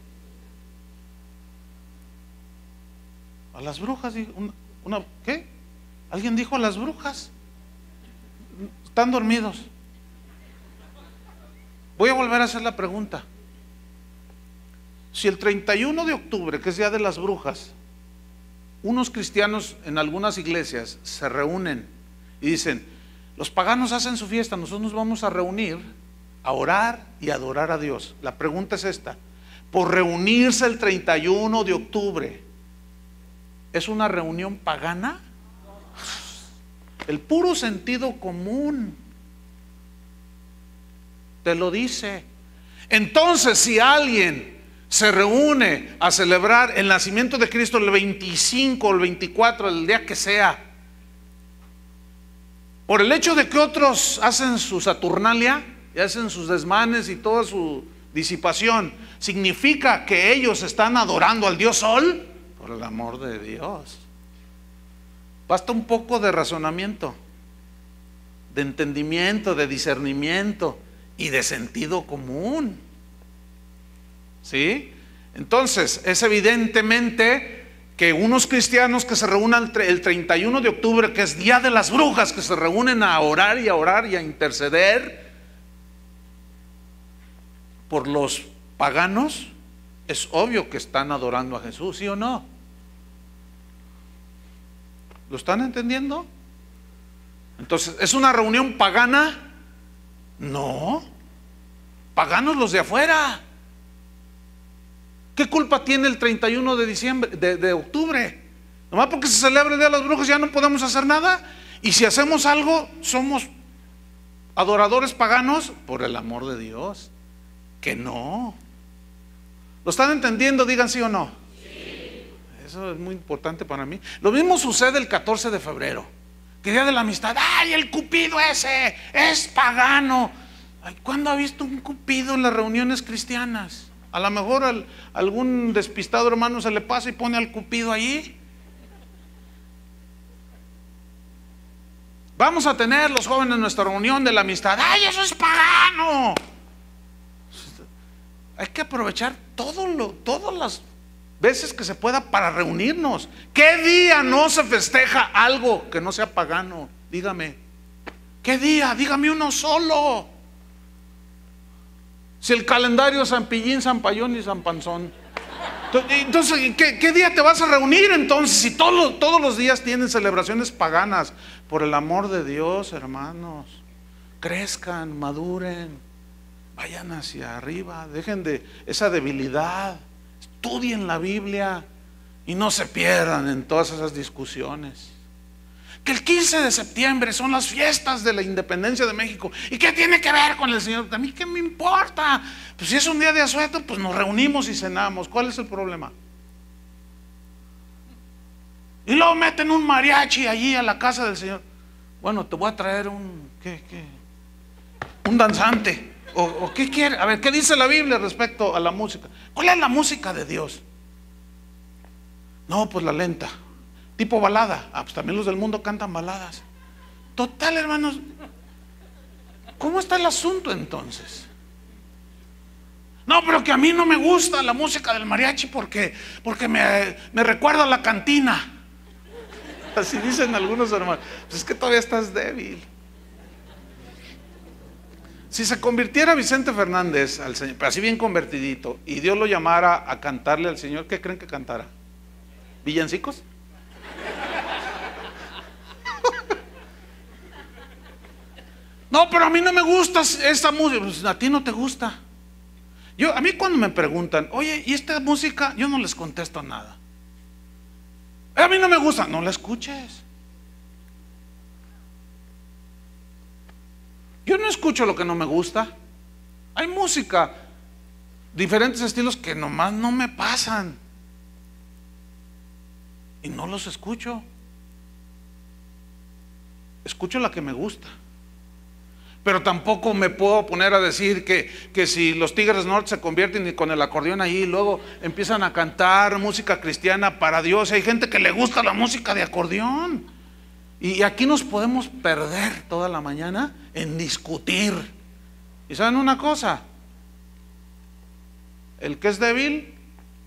A las brujas. ¿Qué? ¿Alguien dijo a las brujas? Están dormidos. Voy a volver a hacer la pregunta. Si el 31 de octubre, que es Día de las Brujas, unos cristianos en algunas iglesias se reúnen y dicen: los paganos hacen su fiesta, nosotros nos vamos a reunir a orar y a adorar a Dios. La pregunta es esta: por reunirse el 31 de octubre, ¿es una reunión pagana? El puro sentido común te lo dice. Entonces, si alguien se reúne a celebrar el nacimiento de Cristo el 25 o el 24, el día que sea, por el hecho de que otros hacen su Saturnalia y hacen sus desmanes y toda su disipación, ¿significa que ellos están adorando al Dios Sol? Por el amor de Dios. Basta un poco de razonamiento, de entendimiento, de discernimiento y de sentido común. ¿Sí? Entonces, es evidentemente que unos cristianos que se reúnan el 31 de octubre, que es Día de las Brujas, que se reúnen a orar y a interceder por los paganos, es obvio que están adorando a Jesús, ¿sí o no? ¿Lo están entendiendo? Entonces, ¿es una reunión pagana? No. Paganos los de afuera. ¿Qué culpa tiene el 31 de diciembre, de octubre? Nomás porque se celebra el Día de las Brujas ya no podemos hacer nada. Y si hacemos algo, somos adoradores paganos. Por el amor de Dios, que no. ¿Lo están entendiendo? Digan sí o no. Sí. Eso es muy importante para mí. Lo mismo sucede el 14 de febrero, que Día de la Amistad. ¡Ay, el cupido ese es pagano! Ay, ¿cuándo ha visto un cupido en las reuniones cristianas? A lo mejor algún despistado hermano se le pasa y pone al cupido ahí. Vamos a tener los jóvenes nuestra reunión de la amistad. ¡Ay, eso es pagano! Hay que aprovechar todas las veces que se pueda para reunirnos. ¿Qué día no se festeja algo que no sea pagano? Dígame. ¿Qué día? Dígame uno solo. Si el calendario es San Pillín, San Payón y San Panzón. Entonces, ¿qué día te vas a reunir entonces? Si todos los días tienen celebraciones paganas. Por el amor de Dios, hermanos, crezcan, maduren, vayan hacia arriba, dejen de esa debilidad, estudien la Biblia y no se pierdan en todas esas discusiones. que el 15 de septiembre son las fiestas de la independencia de México. ¿Y qué tiene que ver con el Señor? A mí qué me importa. Pues si es un día de asueto, pues nos reunimos y cenamos. ¿Cuál es el problema? Y luego meten un mariachi allí a la casa del Señor. Bueno, te voy a traer un danzante. ¿O qué quiere? A ver, ¿qué dice la Biblia respecto a la música? ¿Cuál es la música de Dios? No, pues la lenta, tipo balada. Ah, pues también los del mundo cantan baladas. Total, hermanos, ¿cómo está el asunto entonces? No, pero que a mí no me gusta la música del mariachi porque me recuerda a la cantina. Así dicen algunos hermanos. Pues es que todavía estás débil. Si se convirtiera Vicente Fernández al Señor, así bien convertidito, y Dios lo llamara a cantarle al Señor, ¿qué creen que cantara? ¿Villancicos? No, pero a mí no me gusta esa música. Pues a ti no te gusta. A mí cuando me preguntan, oye, ¿y esta música? Yo no les contesto nada. A mí no me gusta. No la escuches. Yo no escucho lo que no me gusta. Hay música, diferentes estilos que nomás no me pasan. Y no los escucho. Escucho la que me gusta. Pero tampoco me puedo poner a decir que si los Tigres Norte se convierten con el acordeón ahí y luego empiezan a cantar música cristiana para Dios. Hay gente que le gusta la música de acordeón. Y aquí nos podemos perder toda la mañana en discutir. ¿Y saben una cosa? El que es débil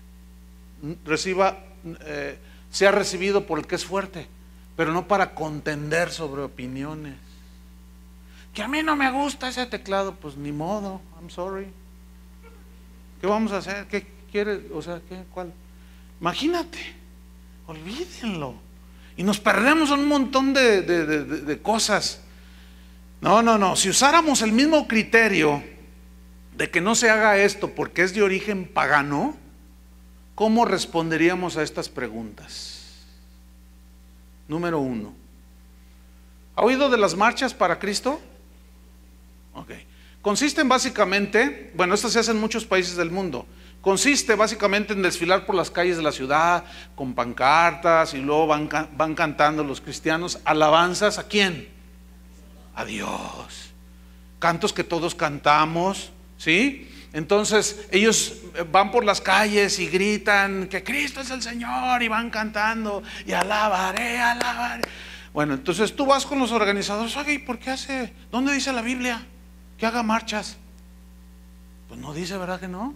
sea recibido por el que es fuerte, pero no para contender sobre opiniones. Que a mí no me gusta ese teclado, pues ni modo, I'm sorry. ¿Qué vamos a hacer? ¿Qué quiere? O sea, ¿cuál? Imagínate, olvídenlo. Y nos perdemos en un montón de cosas. No. Si usáramos el mismo criterio de que no se haga esto porque es de origen pagano, ¿cómo responderíamos a estas preguntas? Número 1. ¿Ha oído de las marchas para Cristo? Ok. Consisten básicamente, bueno, esto se hace en muchos países del mundo. Consiste básicamente en desfilar por las calles de la ciudad con pancartas y luego van cantando los cristianos alabanzas. ¿A quién? A Dios. Cantos que todos cantamos, ¿sí? Entonces ellos van por las calles y gritan que Cristo es el Señor y van cantando y alabaré, alabaré. Bueno, entonces tú vas con los organizadores. Oye, ¿y por qué hace? ¿Dónde dice la Biblia que haga marchas? Pues no dice, ¿verdad que no?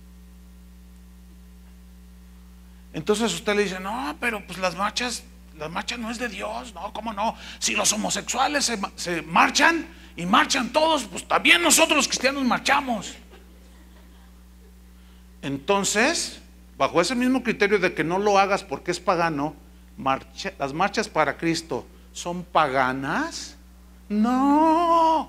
Entonces usted le dice, no, pero pues las marchas no es de Dios. No, ¿cómo no? Si los homosexuales se marchan y marchan todos, pues también nosotros los cristianos marchamos. Entonces, bajo ese mismo criterio de que no lo hagas porque es pagano, las marchas para Cristo son paganas. No.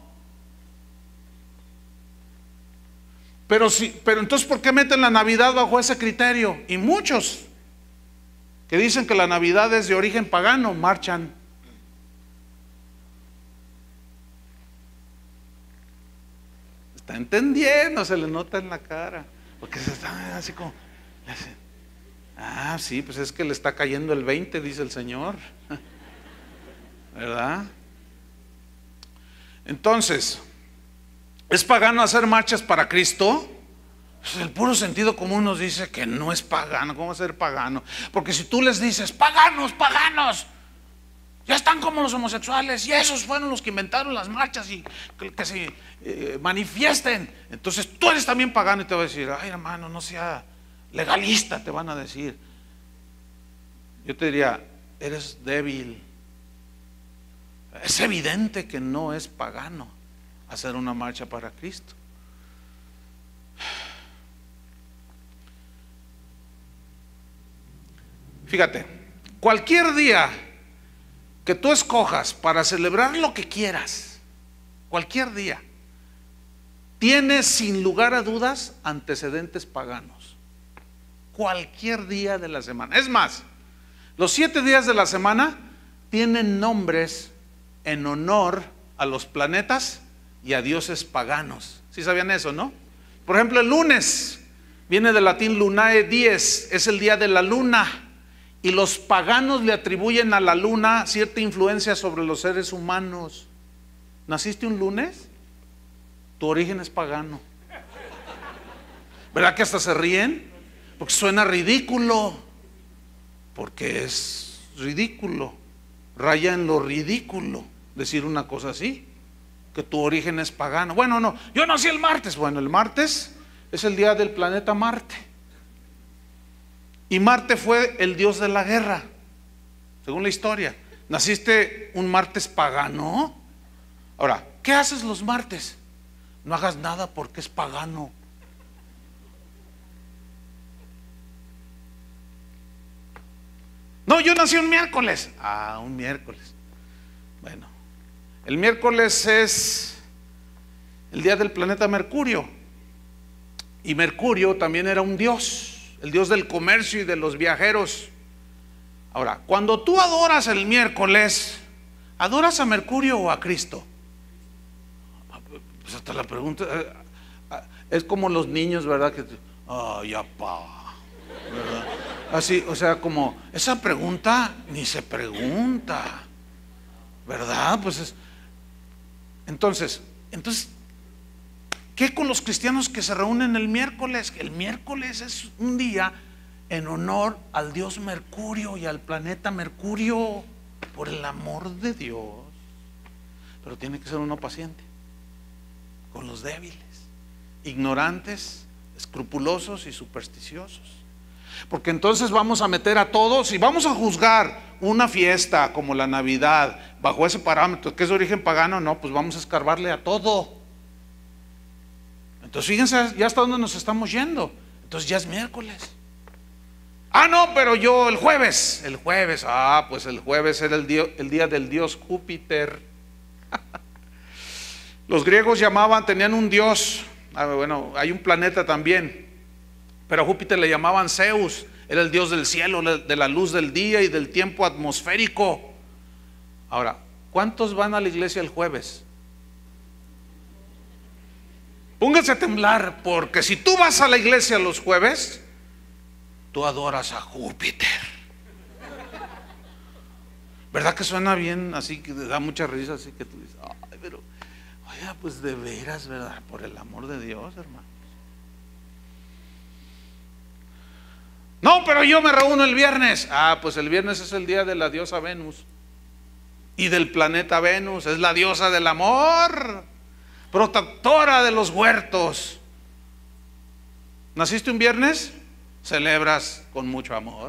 Pero entonces, ¿por qué meten la Navidad bajo ese criterio? Y muchos que dicen que la Navidad es de origen pagano marchan. Está entendiendo, se le nota en la cara, porque se está así como, ah, sí, pues es que le está cayendo el 20, dice el Señor, ¿verdad? Entonces, ¿es pagano hacer marchas para Cristo? Pues el puro sentido común nos dice que no es pagano. ¿Cómo va a ser pagano? Porque si tú les dices, paganos, ya están como los homosexuales y esos fueron los que inventaron las marchas y que se manifiesten, entonces tú eres también pagano. Y te va a decir, ay hermano, no sea legalista, te van a decir. Yo te diría, eres débil. Es evidente que no es pagano hacer una marcha para Cristo. Fíjate, cualquier día que tú escojas para celebrar lo que quieras, cualquier día, tiene sin lugar a dudas antecedentes paganos. Cualquier día de la semana. Es más, los 7 días de la semana tienen nombres en honor a los planetas y a dioses paganos. ¿Sí sabían eso, no? Por ejemplo, el lunes viene del latín lunae dies, es el día de la luna. Y los paganos le atribuyen a la luna cierta influencia sobre los seres humanos. ¿Naciste un lunes? Tu origen es pagano. ¿Verdad que hasta se ríen? Porque suena ridículo. Porque es ridículo. Raya en lo ridículo decir una cosa así, que tu origen es pagano. Bueno, no, yo nací el martes. Bueno, el martes es el día del planeta Marte. Y Marte fue el dios de la guerra, según la historia. ¿Naciste un martes pagano? Ahora, ¿qué haces los martes? No hagas nada porque es pagano. No, yo nací un miércoles. Ah, un miércoles. Bueno, el miércoles es el día del planeta Mercurio. Y Mercurio también era un dios, el dios del comercio y de los viajeros. Ahora, cuando tú adoras el miércoles, ¿adoras a Mercurio o a Cristo? Pues hasta la pregunta es como los niños, ¿verdad? Que, ay, apá, ¿verdad? Así, o sea, como esa pregunta ni se pregunta, ¿verdad? Pues entonces, ¿qué con los cristianos que se reúnen el miércoles? El miércoles es un día en honor al dios Mercurio y al planeta Mercurio, por el amor de Dios. Pero tiene que ser uno paciente con los débiles, ignorantes, escrupulosos y supersticiosos. Porque entonces vamos a meter a todos y vamos a juzgar una fiesta como la Navidad bajo ese parámetro que es de origen pagano. No, pues vamos a escarbarle a todo. Entonces fíjense ya hasta dónde nos estamos yendo. Entonces ya es miércoles. Ah, no, pero yo el jueves, pues el jueves era el día del dios Júpiter. Los griegos tenían un dios, bueno, hay un planeta también, pero a Júpiter le llamaban Zeus, era el dios del cielo, de la luz del día y del tiempo atmosférico. Ahora, ¿cuántos van a la iglesia el jueves? Pónganse a temblar, porque si tú vas a la iglesia los jueves, tú adoras a Júpiter. ¿Verdad que suena bien? Así que da mucha risa, así que tú dices, ay, pero, oiga, pues de veras, ¿verdad? Por el amor de Dios, hermano. No, pero yo me reúno el viernes. Ah, pues el viernes es el día de la diosa Venus y del planeta Venus. Es la diosa del amor, protectora de los huertos. ¿Naciste un viernes? Celebras con mucho amor.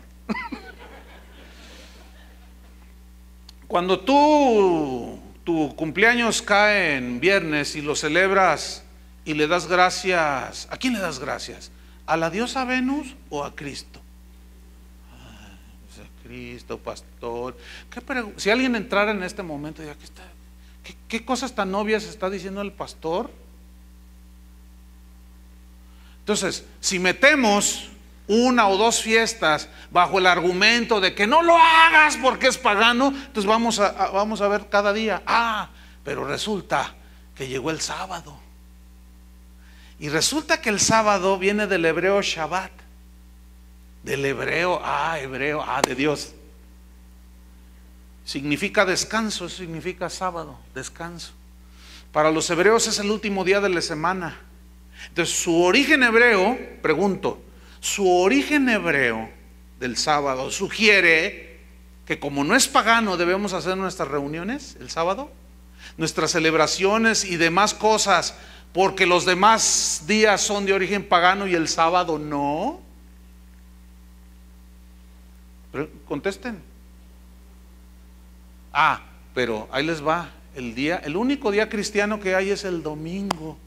Cuando tu cumpleaños cae en viernes y lo celebras y le das gracias, ¿a quién le das gracias? ¿A la diosa Venus o a Cristo? Pues a Cristo, pastor. Si alguien entrara en este momento, diría, ¿qué cosas tan obvias está diciendo el pastor? Entonces, si metemos una o dos fiestas bajo el argumento de que no lo hagas porque es pagano, entonces vamos a ver cada día, pero resulta que llegó el sábado. Y resulta que el sábado viene del hebreo Shabbat, del hebreo, de Dios. Significa descanso, significa sábado, descanso. Para los hebreos es el último día de la semana. Entonces su origen hebreo, pregunto, su origen hebreo del sábado sugiere que como no es pagano debemos hacer nuestras reuniones el sábado, nuestras celebraciones y demás cosas, porque los demás días son de origen pagano y el sábado no. Pero contesten. Pero ahí les va. El único día cristiano que hay es el domingo.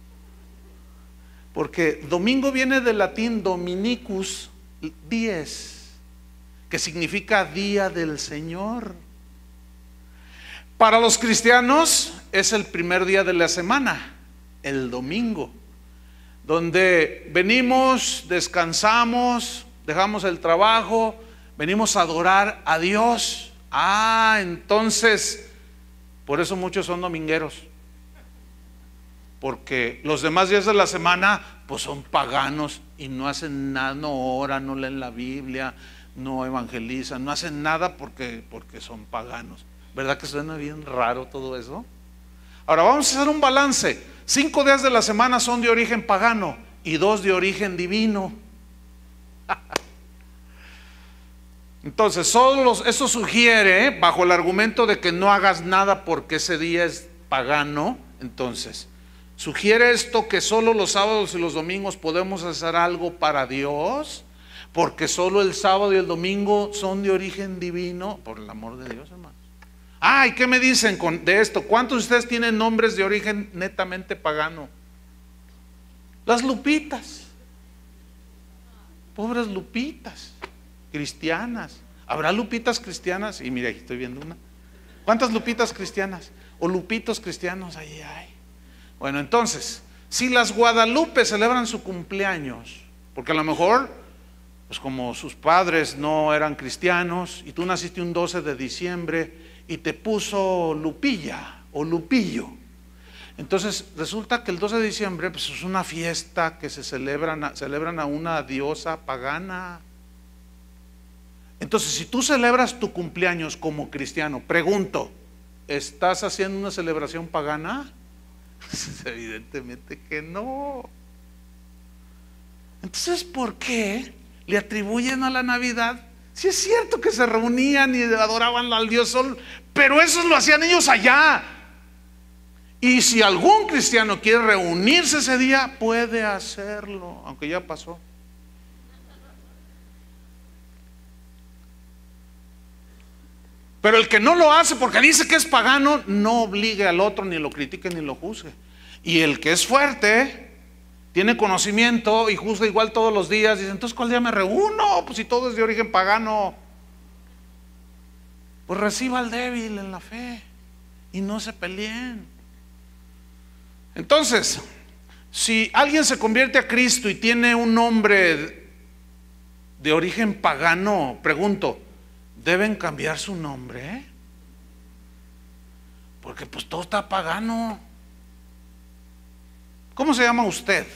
Porque domingo viene del latín dominicus dies, que significa día del Señor. Para los cristianos es el primer día de la semana, el domingo, donde venimos, descansamos, dejamos el trabajo, venimos a adorar a Dios, Entonces, por eso muchos son domingueros. Porque los demás días de la semana, pues son paganos y no hacen nada, no oran, no leen la Biblia, no evangelizan, no hacen nada porque son paganos. ¿Verdad que suena bien raro todo eso? Ahora vamos a hacer un balance. 5 días de la semana son de origen pagano y 2 de origen divino. Entonces, eso sugiere, bajo el argumento de que no hagas nada porque ese día es pagano, entonces, sugiere esto que solo los sábados y los domingos podemos hacer algo para Dios, porque solo el sábado y el domingo son de origen divino, por el amor de Dios, hermanos. ¿Y qué me dicen de esto? ¿Cuántos de ustedes tienen nombres de origen netamente pagano? Las Lupitas. Pobres Lupitas cristianas. ¿Habrá Lupitas cristianas? Y mira, aquí estoy viendo una. ¿Cuántas Lupitas cristianas? O Lupitos cristianos, ahí hay. Bueno, entonces, si las Guadalupe celebran su cumpleaños, porque a lo mejor, pues como sus padres no eran cristianos, y tú naciste un 12 de diciembre, y te puso Lupilla o Lupillo, entonces resulta que el 12 de diciembre pues es una fiesta que celebran a una diosa pagana. Entonces, si tú celebras tu cumpleaños como cristiano, pregunto, ¿estás haciendo una celebración pagana? Evidentemente que no. Entonces, ¿por qué le atribuyen a la Navidad? Si es cierto que se reunían y adoraban al Dios Sol, pero eso lo hacían ellos allá. Y si algún cristiano quiere reunirse ese día, puede hacerlo, aunque ya pasó. Pero el que no lo hace porque dice que es pagano, no obligue al otro, ni lo critique ni lo juzgue. Y el que es fuerte, tiene conocimiento y juzga igual todos los días, dice, entonces ¿cuál día me reúno? Pues si todo es de origen pagano. Pues reciba al débil en la fe y no se peleen. Entonces, si alguien se convierte a Cristo y tiene un nombre de origen pagano, pregunto, ¿deben cambiar su nombre? Porque pues todo está pagano. ¿Cómo se llama usted?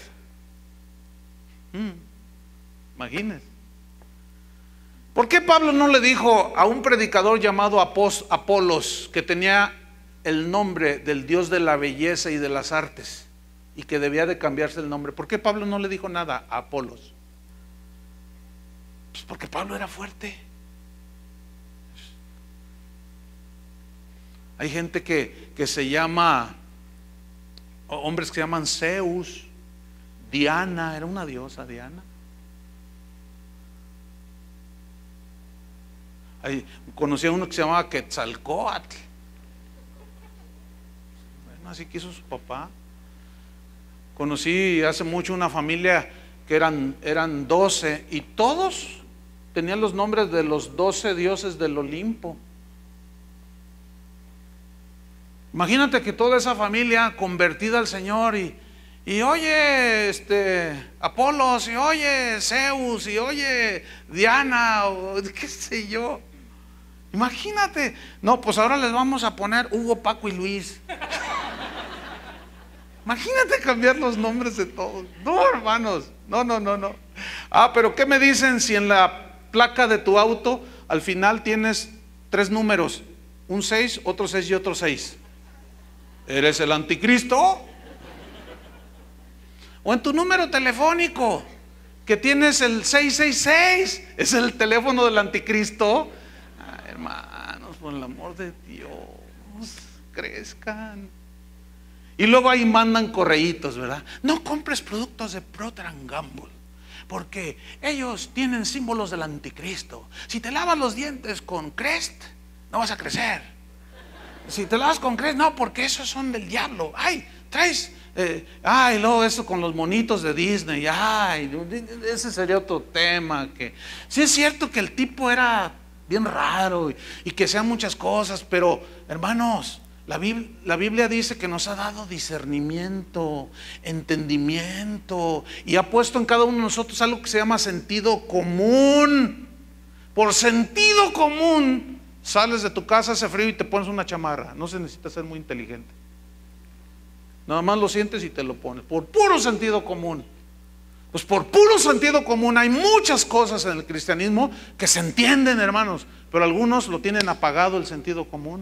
Imagínese. ¿Por qué Pablo no le dijo a un predicador llamado Apolos, que tenía el nombre del Dios de la belleza y de las artes, y que debía de cambiarse el nombre? ¿Por qué Pablo no le dijo nada a Apolos? Pues porque Pablo era fuerte. Hay gente que se llama, hombres que se llaman Zeus, Diana, era una diosa Diana. Conocí a uno que se llamaba Quetzalcóatl. Bueno, así quiso su papá. Conocí hace mucho una familia que eran 12 y todos tenían los nombres de los 12 dioses del Olimpo. Imagínate que toda esa familia convertida al Señor y oye, Apolos, y oye, Zeus, y oye, Diana, o qué sé yo. Imagínate. No, pues ahora les vamos a poner Hugo, Paco y Luis. Imagínate cambiar los nombres de todos. No, hermanos, no. Pero ¿qué me dicen si en la placa de tu auto al final tienes 3 números? Un 6, otro 6 y otro 6. ¿Eres el anticristo? O en tu número telefónico que tienes el 666, ¿es el teléfono del anticristo? Hermanos, por el amor de Dios, crezcan. Y luego ahí mandan correitos, ¿verdad? No compres productos de Procter & Gamble, porque ellos tienen símbolos del anticristo. Si te lavas los dientes con Crest, no vas a crecer. Si te lavas con Crest, no, porque esos son del diablo. Traes, y luego eso con los monitos de Disney. Ese sería otro tema. Que sí es cierto que el tipo era bien raro y que sean muchas cosas, pero hermanos, la Biblia dice que nos ha dado discernimiento, entendimiento, y ha puesto en cada uno de nosotros algo que se llama sentido común. Por sentido común Sales de tu casa, hace frío y te pones una chamarra. No se necesita ser muy inteligente. Nada más lo sientes y te lo pones. Por puro sentido común. Pues por puro sentido común hay muchas cosas en el cristianismo que se entienden, hermanos, pero algunos lo tienen apagado el sentido común.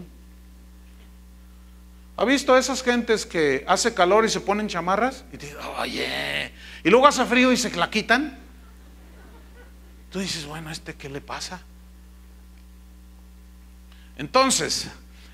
¿Ha visto a esas gentes que hace calor y se ponen chamarras? Y te dicen, oye, y luego hace frío y se la quitan. Tú dices, bueno, ¿qué le pasa? Entonces,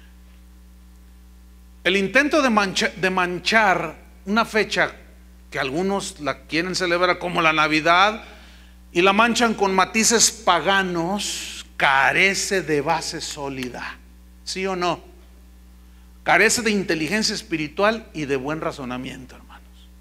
el intento de manchar una fecha que algunos la quieren celebrar como la Navidad y la manchan con matices paganos, carece de base sólida. ¿Sí o no? Carece de inteligencia espiritual y de buen razonamiento, hermanos.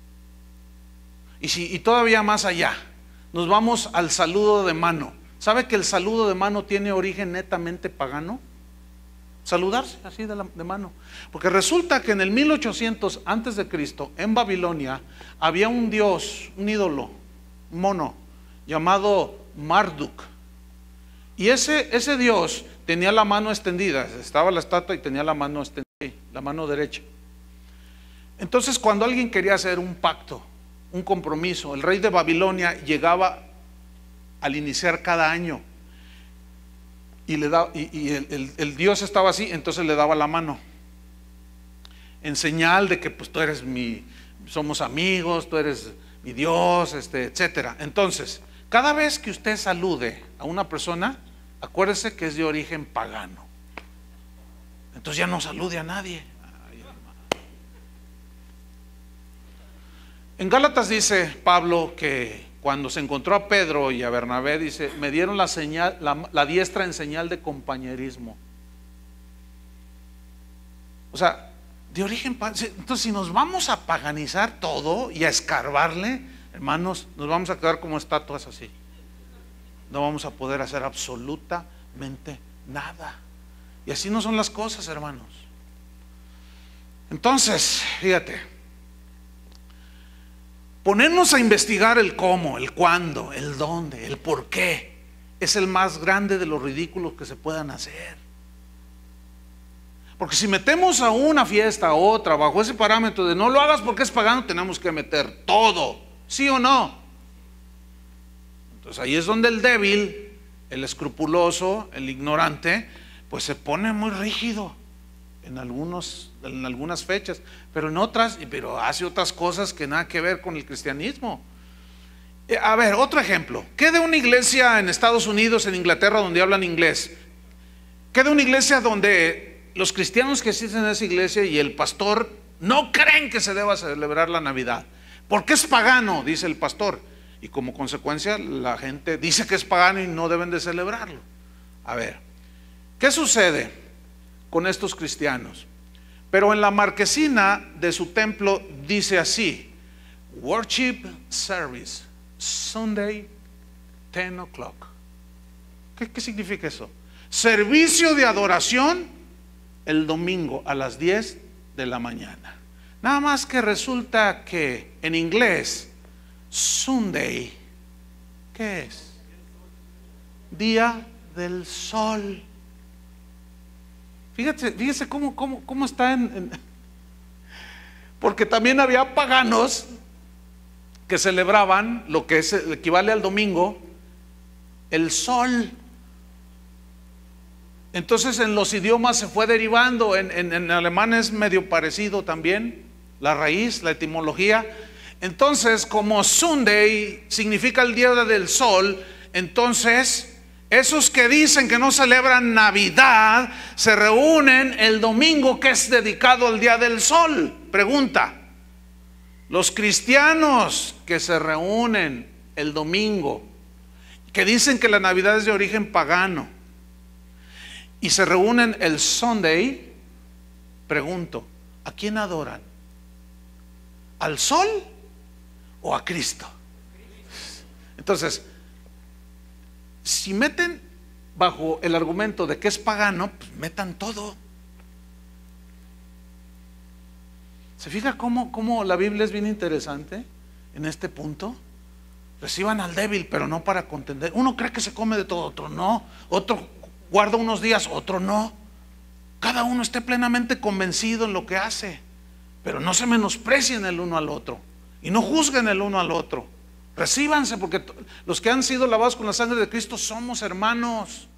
Y todavía más allá, nos vamos al saludo de mano. ¿Sabe que el saludo de mano tiene origen netamente pagano? Saludarse así de mano. Porque resulta que en el 1800 antes de Cristo, en Babilonia, había un dios, un ídolo, un mono, llamado Marduk. Y ese dios tenía la mano extendida, estaba la estatua y tenía la mano extendida, la mano derecha. Entonces, cuando alguien quería hacer un pacto, un compromiso, el rey de Babilonia llegaba al iniciar cada año y el Dios estaba así, entonces le daba la mano en señal de que pues tú eres somos amigos, tú eres mi Dios, etcétera. Entonces, cada vez que usted salude a una persona, acuérdese que es de origen pagano. Entonces ya no salude a nadie. En Gálatas dice Pablo que cuando se encontró a Pedro y a Bernabé, dice, me dieron la señal, la diestra en señal de compañerismo. O sea, de origen. Entonces, si nos vamos a paganizar todo y a escarbarle, hermanos, nos vamos a quedar como estatuas así. No vamos a poder hacer absolutamente nada. Y así no son las cosas, hermanos. Entonces, fíjate, ponernos a investigar el cómo, el cuándo, el dónde, el por qué, es el más grande de los ridículos que se puedan hacer. Porque si metemos a una fiesta, a otra, bajo ese parámetro de no lo hagas porque es pagano, tenemos que meter todo, ¿sí o no? Entonces ahí es donde el débil, el escrupuloso, el ignorante, pues se pone muy rígido en algunas fechas, pero en otras, pero hace otras cosas que nada que ver con el cristianismo. A ver, otro ejemplo. ¿Qué de una iglesia en Estados Unidos, en Inglaterra, donde hablan inglés? ¿Qué de una iglesia donde los cristianos que asisten a esa iglesia y el pastor no creen que se deba celebrar la Navidad? Porque es pagano, dice el pastor, y como consecuencia la gente dice que es pagano y no deben de celebrarlo. A ver, ¿qué sucede con estos cristianos? Pero en la marquesina de su templo dice así: Worship Service Sunday 10 o'clock. ¿Qué significa eso? Servicio de adoración el domingo a las 10 de la mañana. Nada más que resulta que en inglés Sunday, ¿qué es? Día del sol. Fíjese cómo está porque también había paganos que celebraban lo que equivale al domingo, el sol. Entonces en los idiomas se fue derivando, en alemán es medio parecido también, la raíz, la etimología. Entonces, como Sunday significa el día del sol, entonces esos que dicen que no celebran Navidad se reúnen el domingo que es dedicado al día del sol. Pregunta: los cristianos que se reúnen el domingo, que dicen que la Navidad es de origen pagano, y se reúnen el Sunday, pregunto, ¿a quién adoran? ¿Al sol o a Cristo? Entonces, si meten bajo el argumento de que es pagano, pues metan todo. ¿Se fija cómo la Biblia es bien interesante en este punto? Reciban al débil, pero no para contender. Uno cree que se come de todo, otro no. Otro guarda unos días, otro no. Cada uno esté plenamente convencido en lo que hace, pero no se menosprecien el uno al otro y no juzguen el uno al otro. Recíbanse, porque los que han sido lavados con la sangre de Cristo somos hermanos.